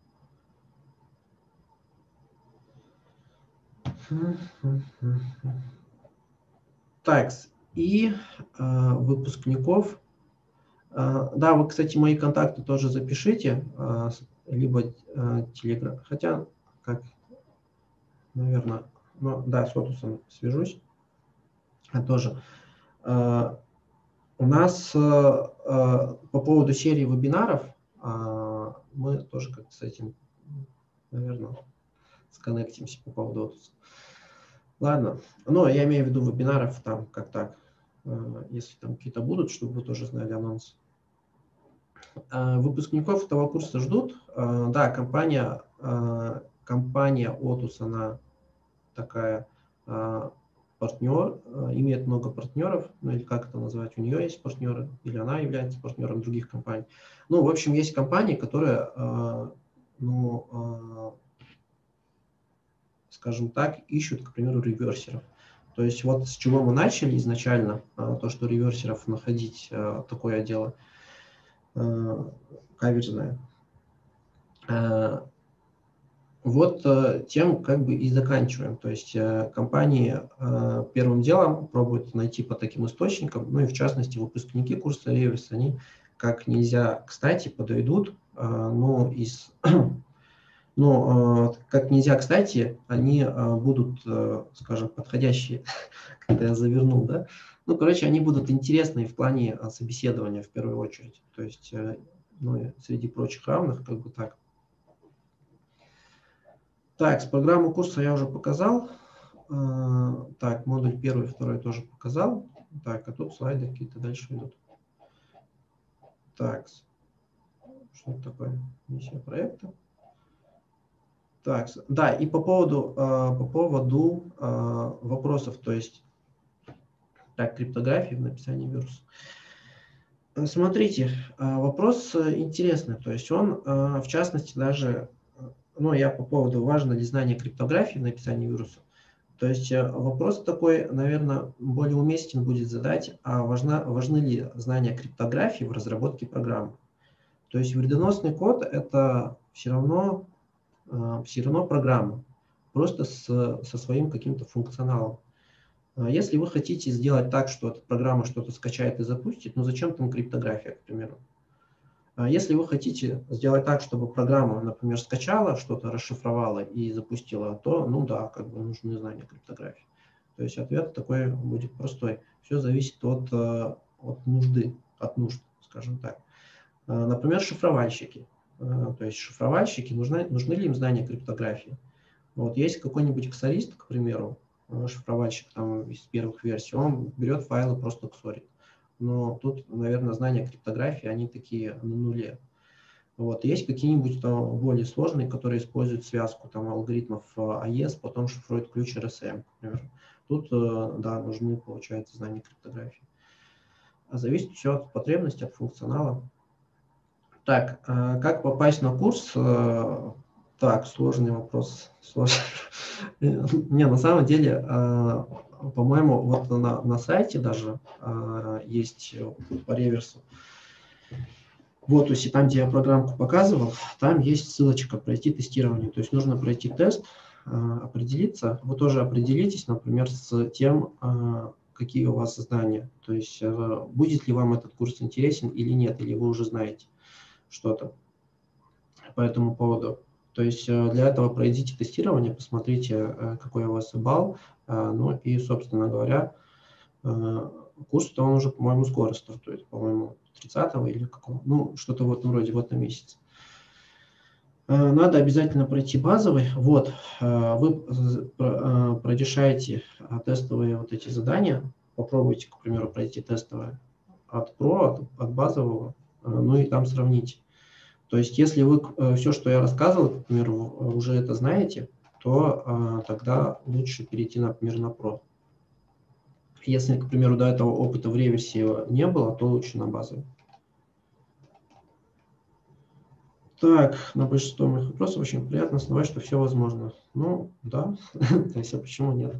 Так, и э, выпускников. Э, да, вы, кстати, мои контакты тоже запишите, э, либо э, Telegram, хотя, как, наверное, ну, да, с Отусом свяжусь. А тоже. Э, у нас э, э, по поводу серии вебинаров э, мы тоже как-то с этим, наверное, сконнектимся по поводу Отуса. Ладно, но я имею в виду вебинаров там как так, э, если там какие-то будут, чтобы вы тоже знали анонс. Э, выпускников этого курса ждут. Э, да, компания, э, компания Otus, она такая э, партнер, э, имеет много партнеров, ну или как это назвать, у нее есть партнеры, или она является партнером других компаний. Ну, в общем, есть компании, которые, э, ну, э, скажем так, ищут, к примеру, реверсеров. То есть вот с чего мы начали изначально, то, что реверсеров находить, такое дело каверзное. Вот тем как бы и заканчиваем. То есть компании первым делом пробуют найти по таким источникам, ну и в частности выпускники курса Reverse, они как нельзя кстати подойдут, ну, из... Но, как нельзя кстати, они будут, скажем, подходящие, когда я завернул, да? Ну, короче, они будут интересны в плане собеседования в первую очередь. То есть, ну, среди прочих равных, как бы так. Так, с программу курса я уже показал. Так, модуль первый, второй тоже показал. Так, а тут слайды какие-то дальше идут. Так, что это такое? Миссия проекта. Так, да, и по поводу, по поводу вопросов, то есть, так, криптографии в написании вируса. Смотрите, вопрос интересный, то есть он, в частности, даже, ну, я по поводу, важно ли знание криптографии в написании вируса, то есть вопрос такой, наверное, более уместен будет задать, а важна, важны ли знания криптографии в разработке программы. То есть вредоносный код – это все равно, все равно программа, просто с, со своим каким-то функционалом. Если вы хотите сделать так, что эта программа что-то скачает и запустит, ну зачем там криптография, к примеру? Если вы хотите сделать так, чтобы программа, например, скачала что-то, расшифровала и запустила, то, ну да, как бы нужны знания криптографии. То есть ответ такой будет простой. Все зависит от, от нужды, от нужд, скажем так. Например, шифровальщики. То есть шифровальщики, нужны, нужны ли им знания криптографии? Вот есть какой-нибудь ксорист, к примеру, шифровальщик там из первых версий, он берет файлы, просто ксорит. Но тут, наверное, знания криптографии, они такие на нуле. Вот. Есть какие-нибудь там более сложные, которые используют связку там, алгоритмов эй и эс, потом шифруют ключ эр эс эм, например. Тут, да, нужны, получается, знания криптографии. А зависит все от потребностей, от функционала. Так, как попасть на курс? Так, сложный вопрос. Сложный. Не, на самом деле, по-моему, вот на, на сайте даже есть по реверсу. Вот, то есть там, где я программку показывал, там есть ссылочка «Пройти тестирование». То есть нужно пройти тест, определиться. Вы тоже определитесь, например, с тем, какие у вас знания. То есть будет ли вам этот курс интересен или нет, или вы уже знаете что-то по этому поводу. То есть для этого пройдите тестирование, посмотрите, какой у вас балл, ну и, собственно говоря, курс-то он уже, по-моему, скоро стартует, по-моему, тридцатого или какого, ну, что-то вот вроде в этом месяце. Надо обязательно пройти базовый. Вот, вы прорешаете тестовые вот эти задания, попробуйте, к примеру, пройти тестовое от про, от, от базового, ну и там сравните. То есть, если вы все, что я рассказывал, к примеру, уже это знаете, то а, тогда лучше перейти, например, на про. Если, к примеру, до этого опыта в реверсе не было, то лучше на базовый. Так, на большинство моих вопросов очень приятно основать, что все возможно. Ну, да, то есть, а почему нет?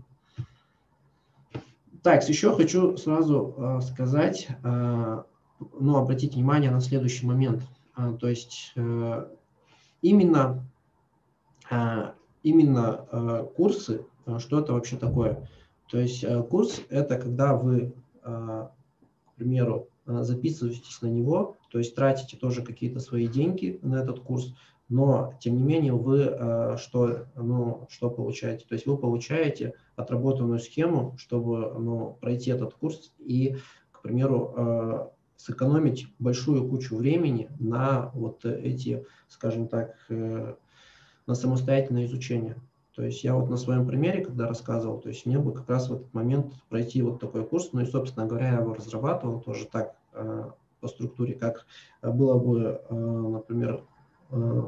Так, еще хочу сразу uh, сказать, uh, ну, обратить внимание на следующий момент. Uh, то есть, uh, именно, uh, именно uh, курсы, uh, что это вообще такое? То есть, uh, курс – это когда вы, uh, к примеру, записываетесь на него, то есть тратите тоже какие-то свои деньги на этот курс, но тем не менее вы что, ну, что получаете? То есть вы получаете отработанную схему, чтобы, ну, пройти этот курс и, к примеру, сэкономить большую кучу времени на вот эти, скажем так, на самостоятельное изучение. То есть я вот на своем примере, когда рассказывал, то есть мне бы как раз в этот момент пройти вот такой курс, ну и, собственно говоря, я его разрабатывал тоже так э, по структуре, как было бы, э, например, э,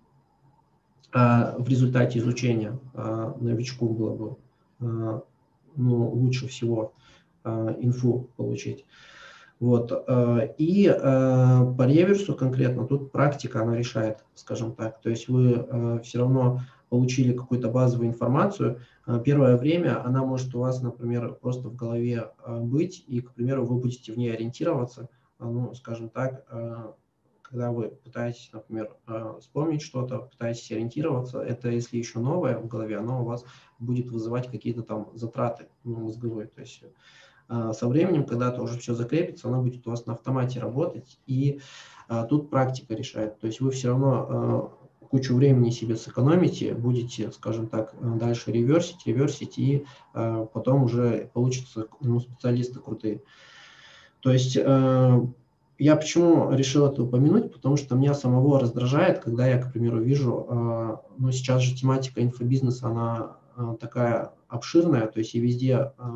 э, в результате изучения э, новичку было бы э, ну, лучше всего э, инфу получить. Вот. Э, и э, по реверсу конкретно тут практика, она решает, скажем так. То есть вы э, все равно получили какую-то базовую информацию, первое время она может у вас, например, просто в голове быть, и, к примеру, вы будете в ней ориентироваться, ну, скажем так, когда вы пытаетесь, например, вспомнить что-то, пытаетесь ориентироваться, это если еще новое в голове, оно у вас будет вызывать какие-то там затраты, ну, мозговые. То есть со временем, когда это уже все закрепится, оно будет у вас на автомате работать, и тут практика решает. То есть вы все равно кучу времени себе сэкономите, будете, скажем так, дальше реверсить, реверсить, и э, потом уже получатся, ну, специалисты крутые. То есть э, я почему решил это упомянуть, потому что меня самого раздражает, когда я, к примеру, вижу, э, ну, сейчас же тематика инфобизнеса, она э, такая обширная, то есть и везде, э,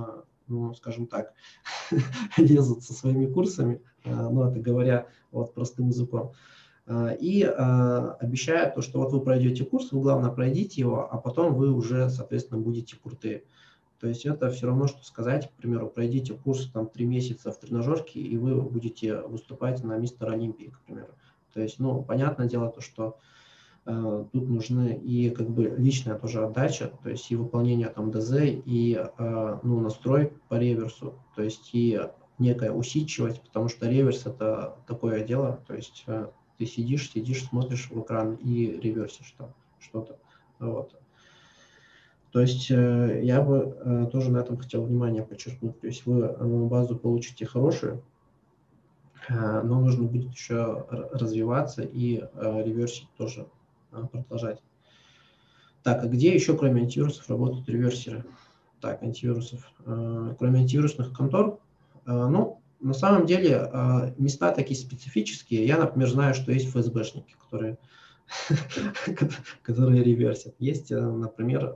ну, скажем так, лезут со своими курсами, ну, это говоря вот простым языком, и обещают то, что вот вы пройдете курс, вы, главное, пройдите его, а потом вы уже, соответственно, будете крутые. То есть это все равно, что сказать, к примеру, пройдите курс там три месяца в тренажерке, и вы будете выступать на Мистер Олимпии, к примеру. То есть, ну, понятное дело, то, что э, тут нужны и как бы личная тоже отдача, то есть и выполнение там ДЗ, и э, ну, настрой по реверсу, то есть и некая усидчивость, потому что реверс это такое дело, то есть э, ты сидишь, сидишь, смотришь в экран и реверсишь там что-то. Вот. То есть я бы тоже на этом хотел внимание подчеркнуть. То есть вы базу получите хорошую, но нужно будет еще развиваться и реверсить тоже продолжать. Так, а где еще, кроме антивирусов, работают реверсеры? Так, антивирусов. Кроме антивирусных контор, ну, на самом деле места такие специфические. Я, например, знаю, что есть эф эс бэшники, которые, которые реверсят. Есть, например,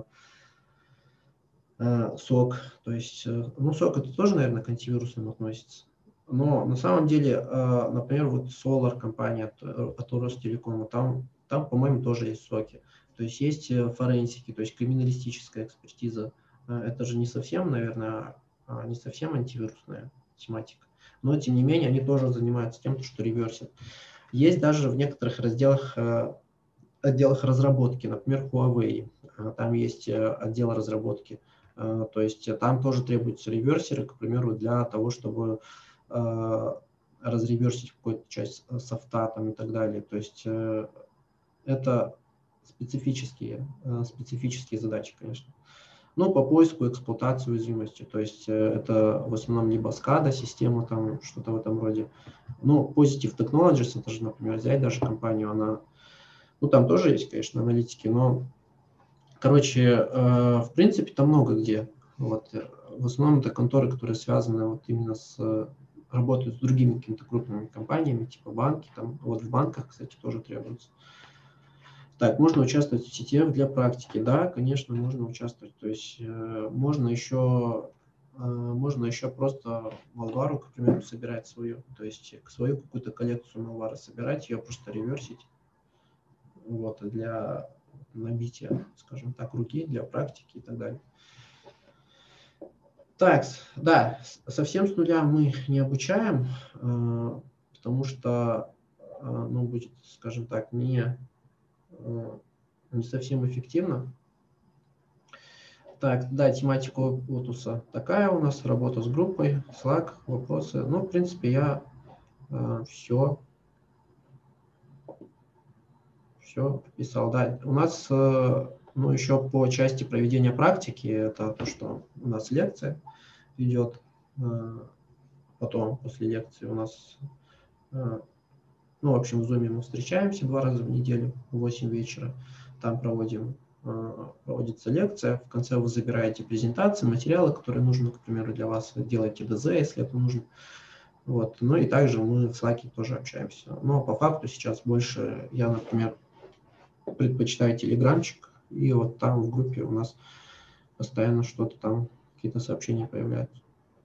сок, то есть, ну, сок это тоже, наверное, к антивирусным относится. Но на самом деле, например, вот Solar компания от, от Ростелекома, там, там, по-моему, тоже есть соки. То есть есть форенсики, то есть криминалистическая экспертиза. Это же не совсем, наверное, не совсем антивирусная тематика. Но, тем не менее, они тоже занимаются тем, что реверсят. Есть даже в некоторых разделах, отделах разработки, например, Huawei. Там есть отдел разработки. То есть там тоже требуются реверсеры, к примеру, для того, чтобы э, разреверсить какую-то часть софта там, и так далее. То есть э, это специфические, э, специфические задачи, конечно. Ну, по поиску, эксплуатации уязвимости. То есть э, это в основном либо скада система, там что-то в этом роде. Ну, Positive Technologies, это же, например, взять даже компанию, она, ну, там тоже есть, конечно, аналитики, но короче, э, в принципе, там много где. Вот. В основном это конторы, которые связаны вот именно с работают с другими какими-то крупными компаниями, типа банки. Там, вот в банках, кстати, тоже требуется. Так, можно участвовать в си ти эф для практики? Да, конечно, можно участвовать. То есть э, можно еще э, можно еще просто малвару, к примеру, собирать свою. То есть свою какую-то коллекцию малвара собирать, ее просто реверсить. Вот, для набития, скажем так, руки, для практики и так далее. Так, да, совсем с нуля мы не обучаем, потому что, ну, будет, скажем так, не, не совсем эффективно. Так, да, тематика Отуса такая у нас, работа с группой, Slack, вопросы. Ну, в принципе, я все, все писал. Да, у нас, ну, еще по части проведения практики, это то, что у нас лекция идет, потом после лекции у нас, ну, в общем, в Zoom мы встречаемся два раза в неделю в восемь вечера, там проводим, проводится лекция, в конце вы забираете презентации, материалы, которые нужны, к примеру, для вас, делаете ДЗ, если это нужно. Вот. Ну и также мы в Slack тоже общаемся. Но по факту сейчас больше я, например, предпочитаю телеграмчик, и вот там в группе у нас постоянно что-то там, какие-то сообщения появляются.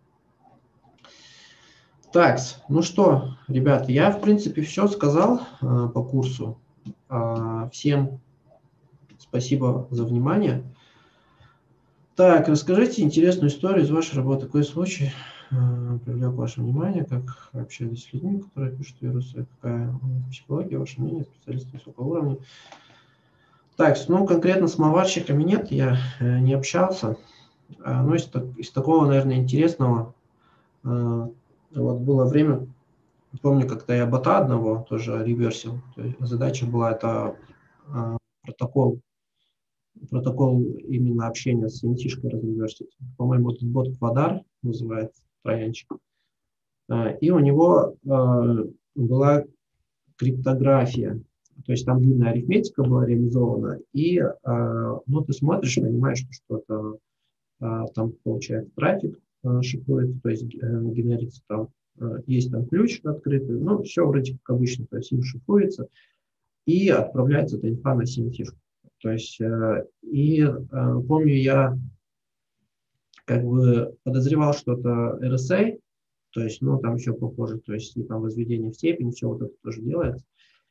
Так, ну что, ребята, я, в принципе, все сказал э, по курсу. Э, всем спасибо за внимание. Так, расскажите интересную историю из вашей работы. Какой случай э, привлек ваше внимание, как общались с людьми, которые пишут вирусы, какая психология, ваше мнение, специалисты высокого уровня. Так, ну, конкретно с малварщиками нет, я э, не общался. Э, но из, из такого, наверное, интересного, э, вот было время, помню, когда я бота одного тоже реверсил. То есть задача была это э, протокол, протокол именно общения с эм ти-шкой разреверсить. По-моему, этот бот Квадар называется, троянчик. Э, и у него э, была криптография. То есть там длинная арифметика была реализована. И э, ну, ты смотришь, понимаешь, что это э, там получается трафик э, шифруется, то есть э, генерится там. Есть там ключ открытый, ну, все вроде как обычно, то есть им шифруется, и отправляется эта инфа на сим-тишку. То есть, э, и э, помню, я как бы подозревал, что это эр эс эй, то есть, ну, там все похоже, то есть, и там возведение в степень, все вот это тоже делается.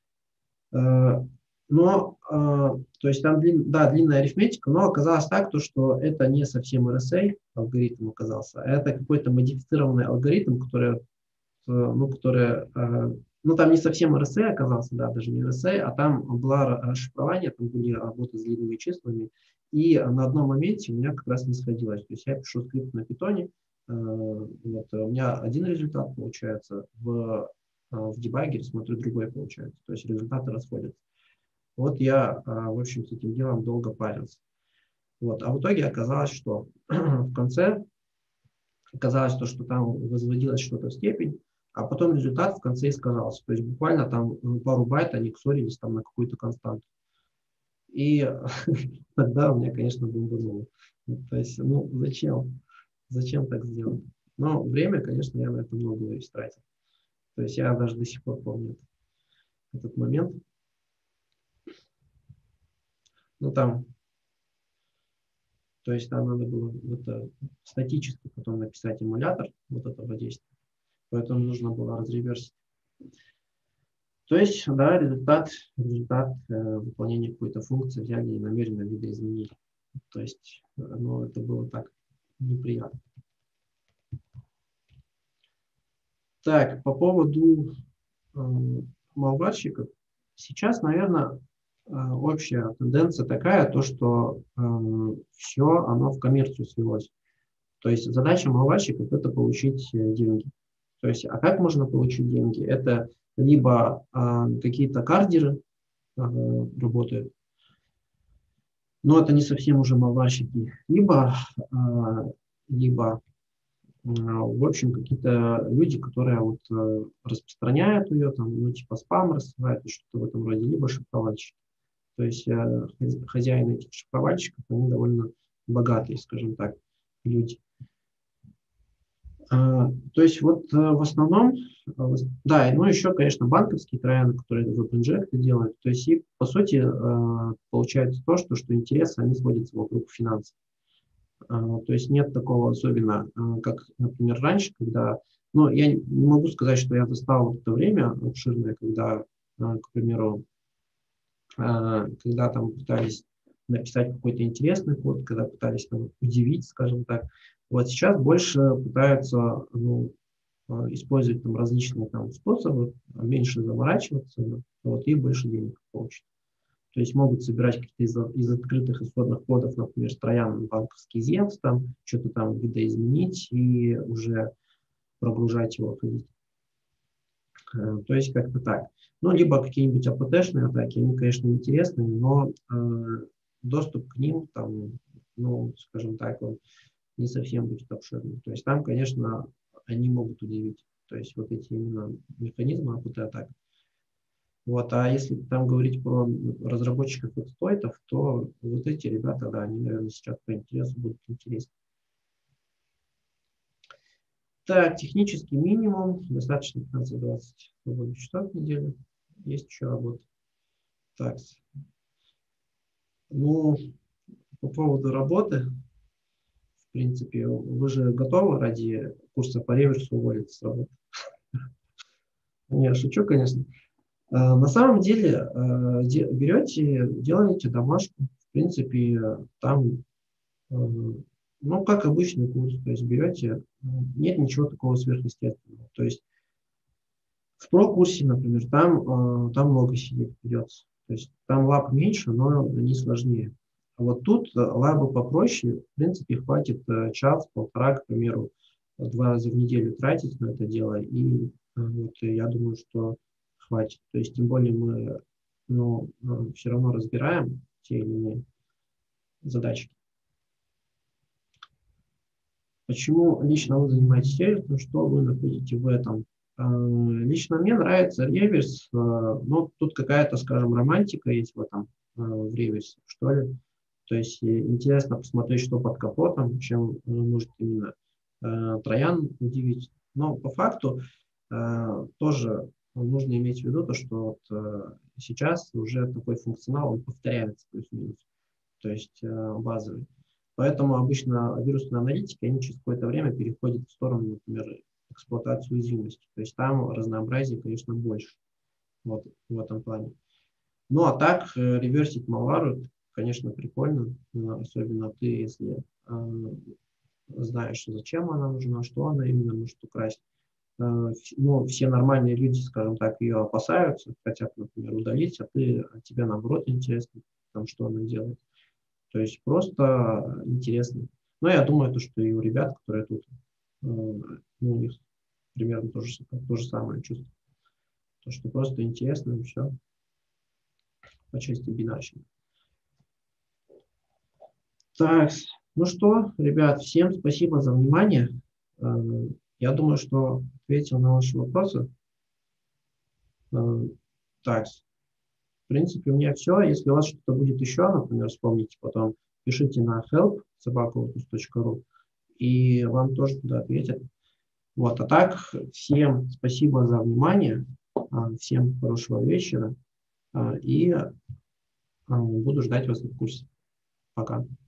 Но, то есть, там, да, длинная арифметика, но оказалось так, то, что это не совсем эр эс эй алгоритм оказался, а это какой-то модифицированный алгоритм, который, ну, который, ну, там не совсем эр эс эй оказался, да, даже не эр эс эй, а там было расшифрование, там были работы с длинными числами, и на одном моменте у меня как раз не сходилось. То есть я пишу скрипт на питоне, вот, у меня один результат получается, в, в дебагере смотрю другой получается, то есть результаты расходятся. Вот я, в общем, с этим делом долго парился. Вот, а в итоге оказалось, что в конце оказалось то, что там возводилось что-то в степень, а потом результат в конце искажался. То есть буквально там пару байт они ксорились там на какую-то константу. И тогда у меня, конечно, бомбануло. То есть, ну, зачем? Зачем так сделать? Но время, конечно, я на это много истратил. То есть я даже до сих пор помню этот момент. Ну, там, то есть там надо было это, статически потом написать эмулятор вот этого действия. Поэтому нужно было разреверсить. То есть, да, результат, результат э, выполнения какой-то функции взяли и намеренно видоизменили. То есть, ну, это было так неприятно. Так, по поводу э, малварщиков. Сейчас, наверное, э, общая тенденция такая, то, что э, все, оно в коммерцию свелось. То есть задача малварщиков – это получить деньги. То есть, а как можно получить деньги? Это либо э, какие-то кардеры э, работают, но это не совсем уже малварщики, либо, э, либо э, в общем, какие-то люди, которые вот, э, распространяют ее, там, ну, типа спам рассылают, что-то в этом роде, либо шифровальщики. То есть э, хозяины этих шифровальщиков, они довольно богатые, скажем так, люди. То есть вот в основном, да, ну еще, конечно, банковские трояны, которые веб-инжекты делают. То есть и, по сути, получается то, что, что интересы, они сводятся вокруг финансов. То есть нет такого особенно, как, например, раньше, когда, ну, я не могу сказать, что я застал вот это время обширное, когда, к примеру, когда там пытались написать какой-то интересный код, когда пытались там удивить, скажем так. Вот сейчас больше пытаются, ну, использовать там различные там способы, меньше заморачиваться, вот, и больше денег получить. То есть могут собирать какие-то из, из открытых исходных кодов, например, Троян, банковский зевс, там что-то там видоизменить и уже прогружать его, ходить. То есть как-то так. Ну, либо какие-нибудь эй пи ти-шные атаки, они, конечно, интересные, но э, доступ к ним, там, ну, скажем так, он не совсем будет обширным. То есть там, конечно, они могут удивить. То есть вот эти именно механизмы эй пи ти-атак. Вот, а если там говорить про разработчиков эксплойтов, то вот эти ребята, да, они, наверное, сейчас по интересу будут интересны. Так, технический минимум, достаточно пятнадцать-двадцать свободных часов в неделю. Есть еще работа. Так, ну, по поводу работы, в принципе, вы же готовы ради курса по реверсу уволиться с работы? Не, шучу, конечно. На самом деле, берете, делаете домашку, в принципе, там, ну, как обычный курс, то есть берете, нет ничего такого сверхъестественного. То есть в про-курсе, например, там, там много сидеть придется. То есть там лаб меньше, но они сложнее. А вот тут лабы попроще, в принципе, хватит час-полтора, к примеру, два раза в неделю тратить на это дело, и вот я думаю, что хватит. То есть, тем более мы, ну, все равно разбираем те или иные задачки. Почему лично вы занимаетесь реверсом, что вы находите в этом? Лично мне нравится реверс, но тут какая-то, скажем, романтика есть в этом, в реверсе, что ли. То есть интересно посмотреть, что под капотом, чем может именно Троян удивить. Но по факту тоже нужно иметь в виду то, что вот сейчас уже такой функционал, он повторяется плюс-минус, то есть базовый. Поэтому обычно вирусные аналитики, они через какое-то время переходят в сторону, например, эксплуатации уязвимости. То есть там разнообразие, конечно, больше вот, в этом плане. Ну, а так, реверсить malware, конечно, прикольно, особенно ты, если э, знаешь, зачем она нужна, что она именно может украсть. Э, ну, все нормальные люди, скажем так, ее опасаются, хотят, например, удалить, а, ты, а тебе, наоборот, интересно, там, что она делает. То есть просто интересно. Но я думаю, то, что и у ребят, которые тут, э, ну, у них примерно то же, то же самое чувство. То, что просто интересно, и все. По части бинарщика. Так, ну что, ребят, всем спасибо за внимание. Я думаю, что ответил на ваши вопросы. Так, в принципе, у меня все. Если у вас что-то будет еще, например, вспомните потом, пишите на help собака лотус точка ру, и вам тоже туда ответят. Вот, а так, всем спасибо за внимание, всем хорошего вечера, и буду ждать вас в курсе. Пока.